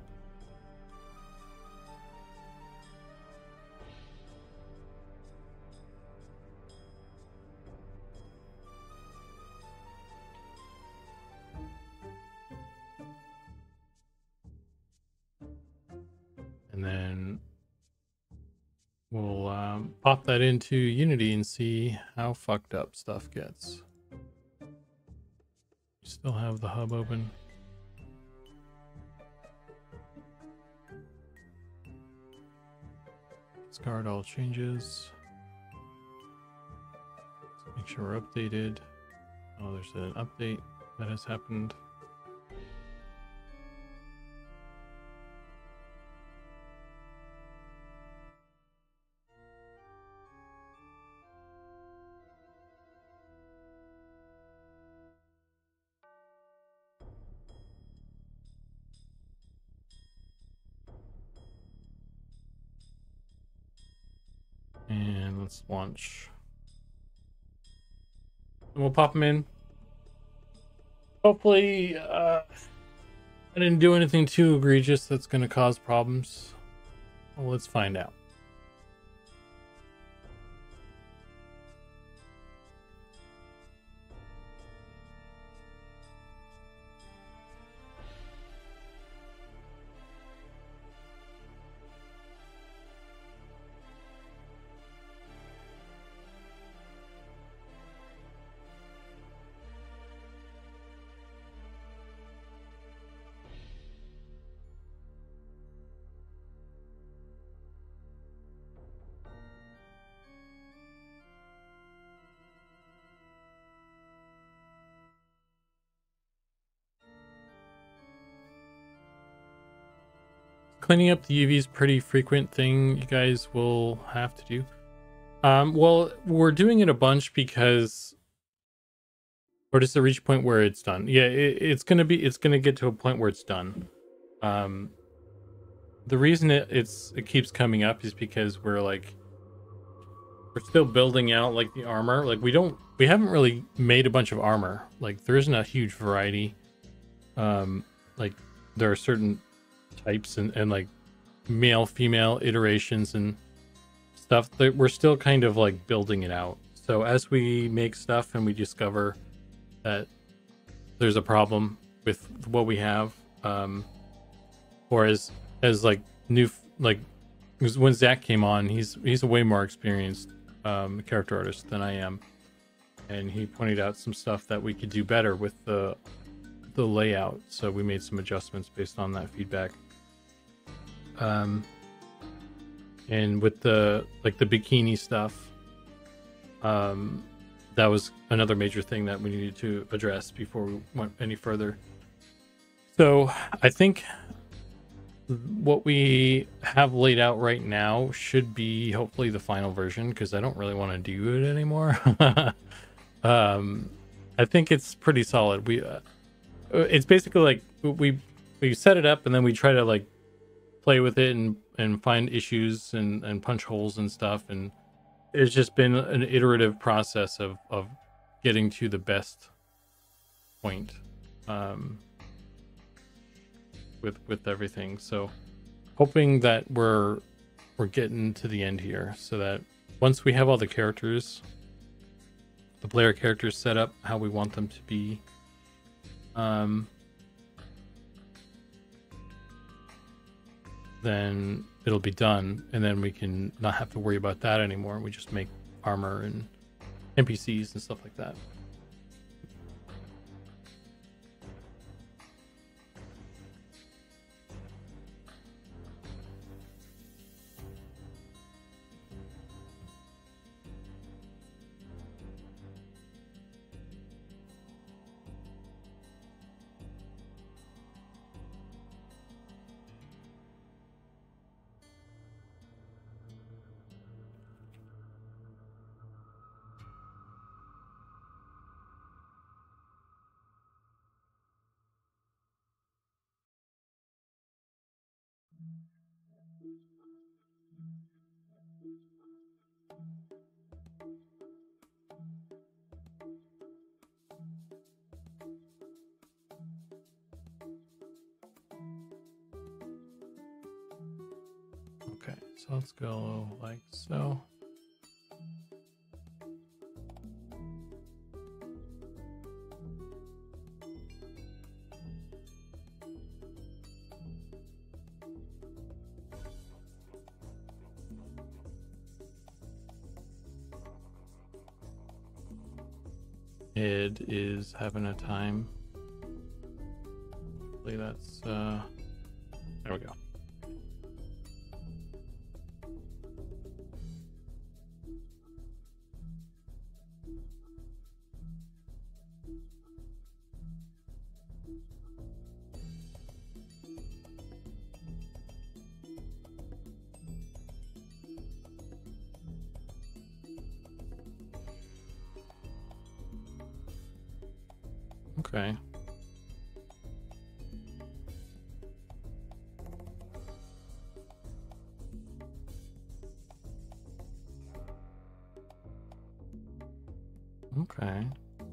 And then we'll pop that into Unity and see how fucked up stuff gets. Still have the hub open. Discard all changes. Let's make sure we're updated. Oh, there's an update that has happened. And let's launch. And we'll pop them in. Hopefully, I didn't do anything too egregious that's going to cause problems. Well, let's find out. Cleaning up the UV is pretty frequent thing you guys will have to do. Well, we're doing it a bunch because we're just to reach a point where it's done. Yeah, it's gonna get to a point where it's done. The reason it keeps coming up is because we're still building out like the armor. Like we haven't really made a bunch of armor. Like there isn't a huge variety. Like there are certain types and like male female iterations and stuff that we're still kind of like building it out. So as we make stuff and we discover that there's a problem with what we have, or as like new, like when Zach came on, he's a way more experienced character artist than I am, and he pointed out some stuff that we could do better with the layout. So we made some adjustments based on that feedback. And with the bikini stuff, that was another major thing that we needed to address before we went any further. So I think what we have laid out right now should be hopefully the final version, because I don't really want to do it anymore. I think it's pretty solid. It's basically like we set it up and then we try to like play with it and find issues and punch holes and stuff, and it's just been an iterative process of getting to the best point with everything. So hoping that we're getting to the end here, so that once we have all the characters, the player characters set up how we want them to be, then it'll be done, and then we can not have to worry about that anymore. We just make armor and NPCs and stuff like that. Okay, so let's go like so. Ed is having a time. Hopefully that's there we go. Okay. Okay.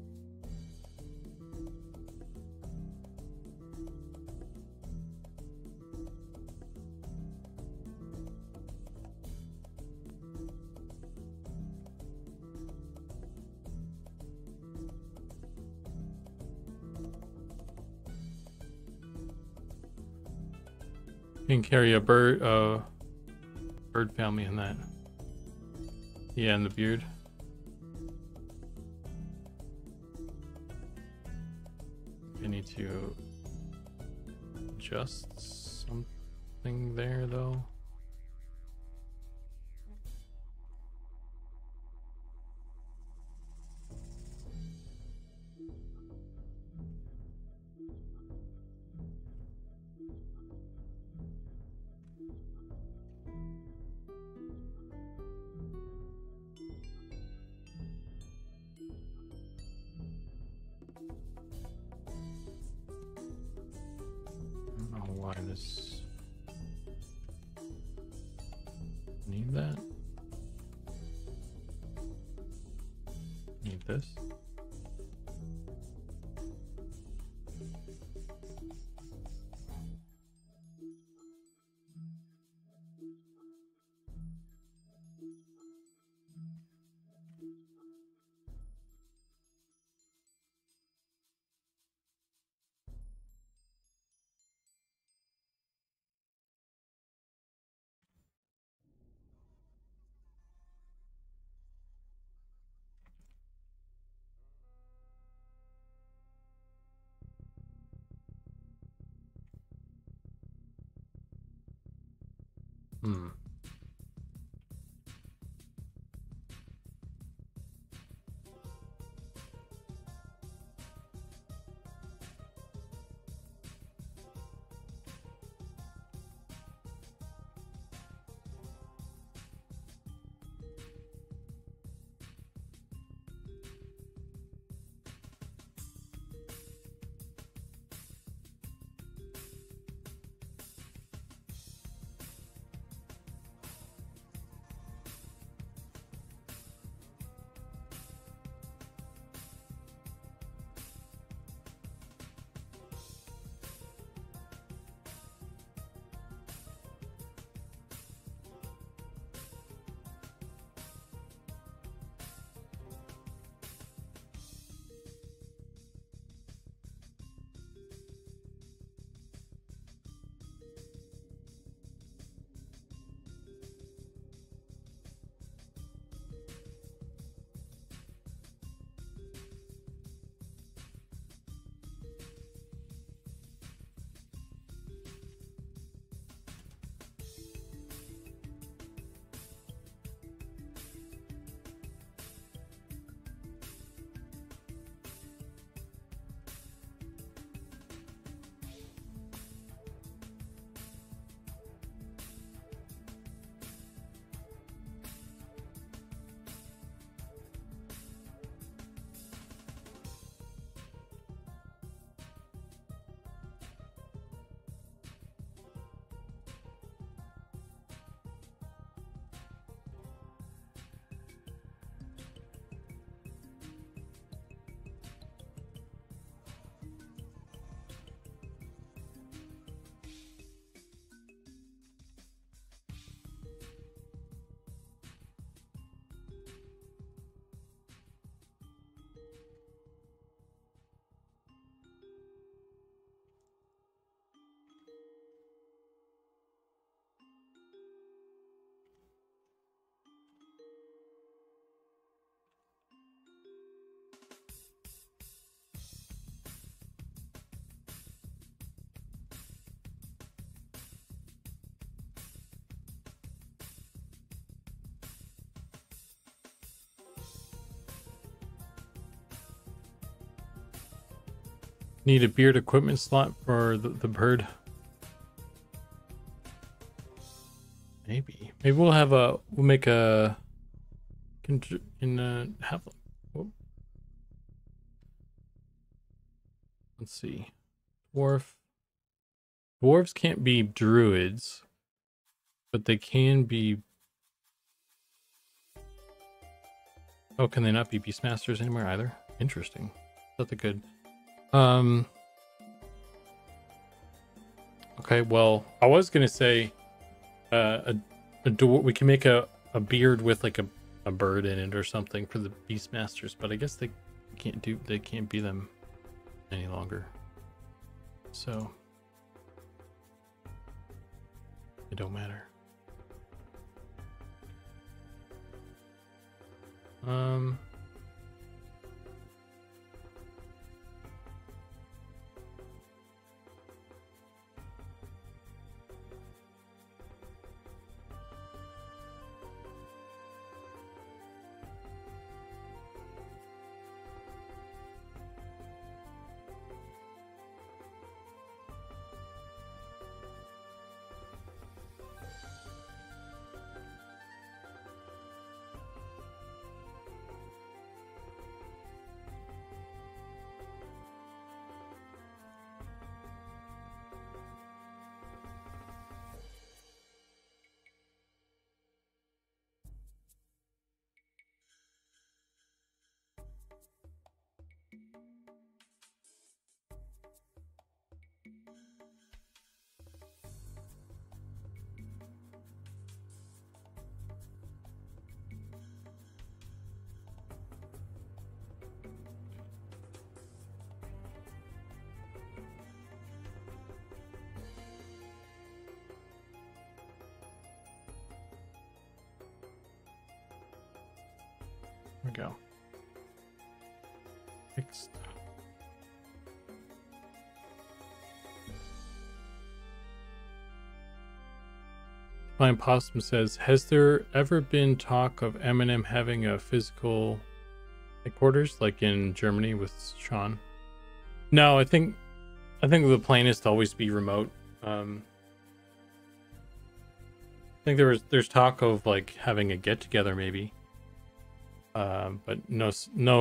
You can carry a bird family in that. Yeah, and the beard. I need to adjust something there though. minus. Need that. Need this. Hmm. Need a beard equipment slot for the bird. Maybe we'll have we'll make a have. Whoop. Let's see. Dwarves can't be druids, but they can be. Oh, can they not be beastmasters anymore either? Interesting. Thought they could. Okay, well, I was gonna say we can make a beard with like a bird in it or something for the beastmasters, but I guess they can't be them any longer. So it don't matter. we go. Fixed. Fine Possum says, has there ever been talk of Eminem having a physical headquarters like in Germany with Sean? No, I think the plan is to always be remote. I think there's talk of like having a get together maybe. But no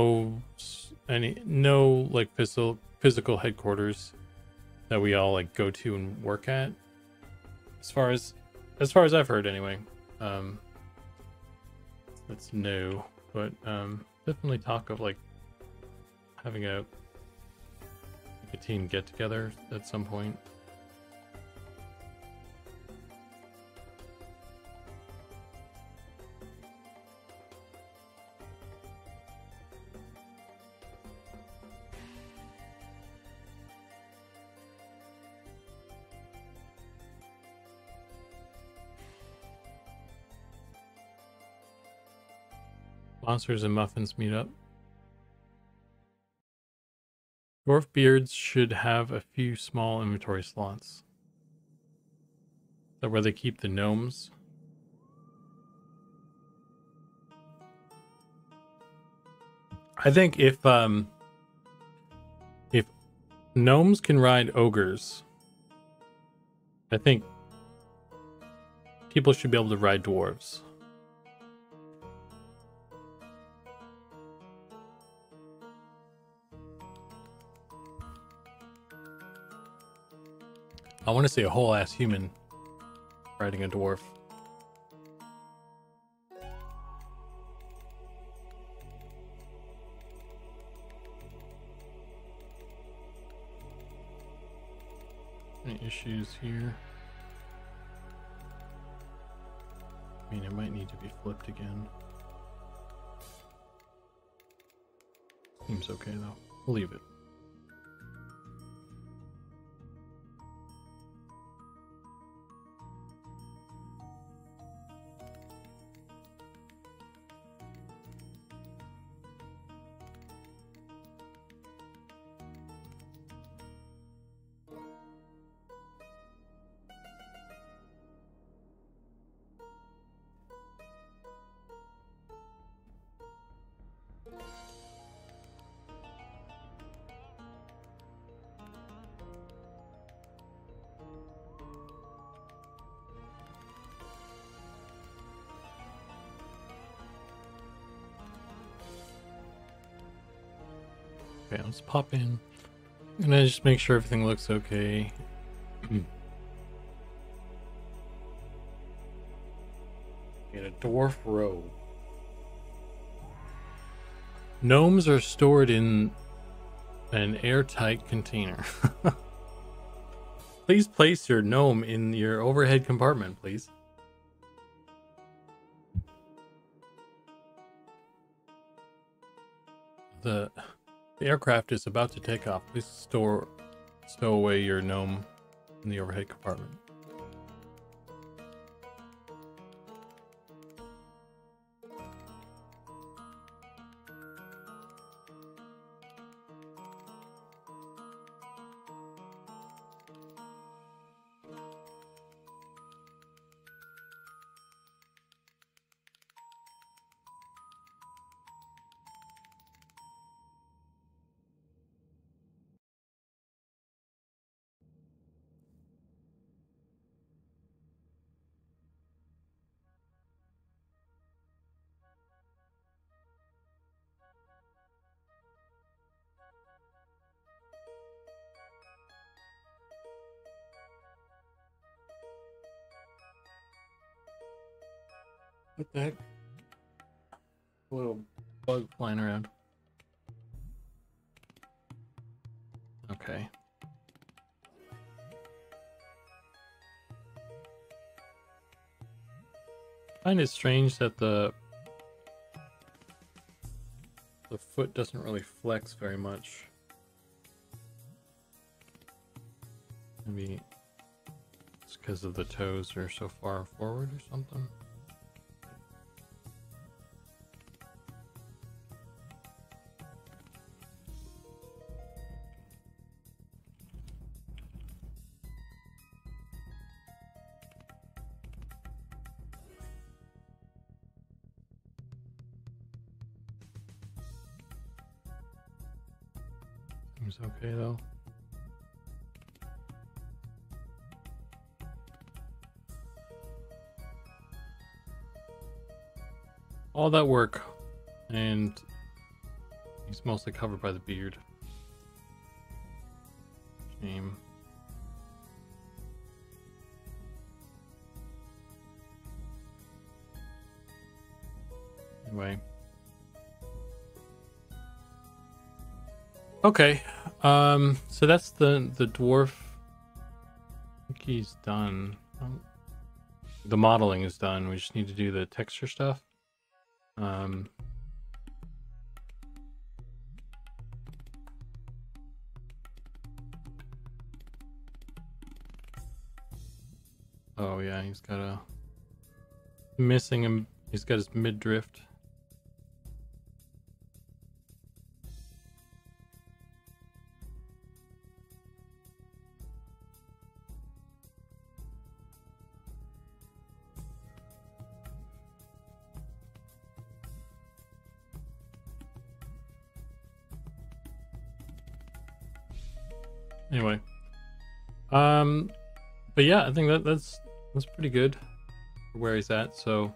like physical headquarters that we all like go to and work at. As far as I've heard anyway. That's new, but definitely talk of like having a team get together at some point. Monsters and muffins meet up. Dwarf beards should have a few small inventory slots. Is that where they keep the gnomes? I think if gnomes can ride ogres, I think people should be able to ride dwarves. I want to see a whole ass human riding a dwarf. Any issues here? I mean, it might need to be flipped again. Seems okay though. We'll leave it. Okay, let's pop in. I'm gonna just make sure everything looks okay. Get a dwarf robe. Gnomes are stored in an airtight container. Please place your gnome in your overhead compartment, please. The aircraft is about to take off. Please stow away your gnome in the overhead compartment. What the heck? A little bug flying around. Okay. I find it strange that the foot doesn't really flex very much. Maybe it's because of the toes are so far forward or something. Seems okay though. All that work, and he's mostly covered by the beard. Shame. Anyway. Okay. So that's the dwarf. I think he's done. The modeling is done. We just need to do the texture stuff. Oh yeah, he's got a missing him. He's got his mid drift. Anyway, but yeah, I think that's pretty good for where he's at. So,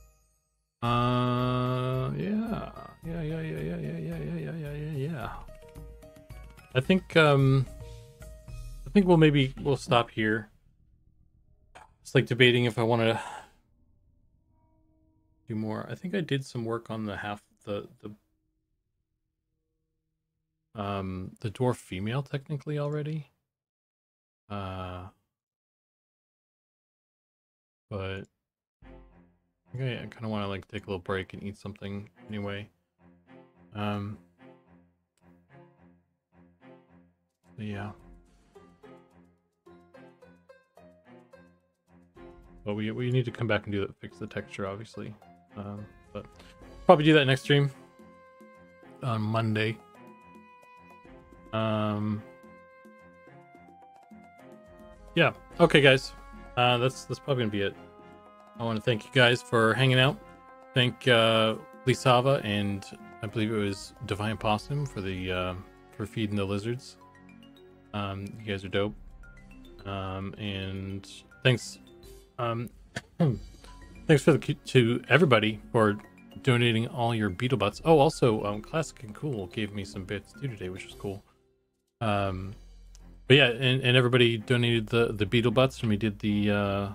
yeah. I think we'll stop here. It's like debating if I want to do more. I think I did some work on the dwarf female technically already. But okay, I kind of want to like take a little break and eat something anyway. So yeah. But we need to come back and do that, fix the texture obviously. But probably do that next stream on Monday. Yeah. Okay, guys. That's probably gonna be it. I want to thank you guys for hanging out. Thank Lisava and I believe it was Divine Possum for the for feeding the lizards. You guys are dope. And thanks thanks to everybody for donating all your beetle butts. Oh, also Classic and Cool gave me some bits too today, which was cool. But yeah, and everybody donated the beetle butts, and we did the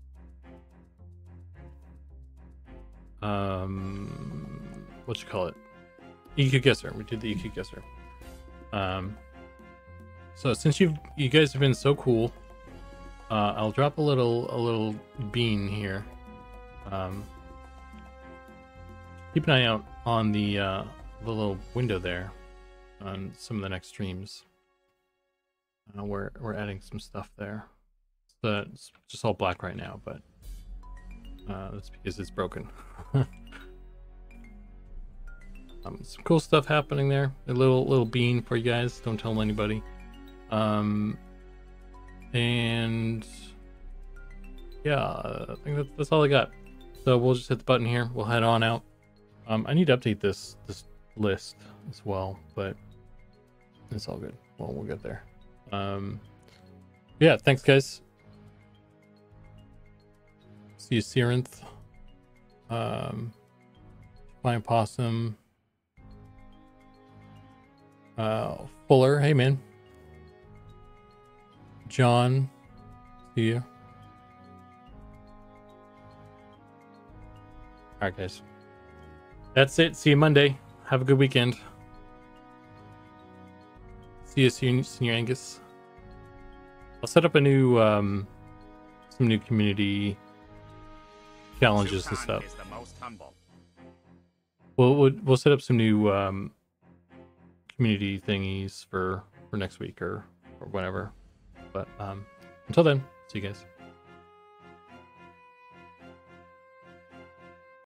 what you call it, EQ guesser. We did the EQ guesser. So since you guys have been so cool, I'll drop a little bean here. Keep an eye out on the little window there on some of the next streams. We're adding some stuff there. So it's just all black right now, but that's because it's broken. Some cool stuff happening there. A little bean for you guys. Don't tell anybody. And yeah, I think that's all I got. So we'll just hit the button here. We'll head on out. I need to update this list as well, but it's all good. Well, we'll get there. Yeah, thanks guys. See you, Sirenth. Flying Possum. Fuller, hey man. John, see you. Alright guys. That's it. See you Monday. Have a good weekend. See you soon, Senior Angus. I'll set up a new some new community challenges and stuff. We'll set up some new community thingies for next week or whatever. But until then, see you guys.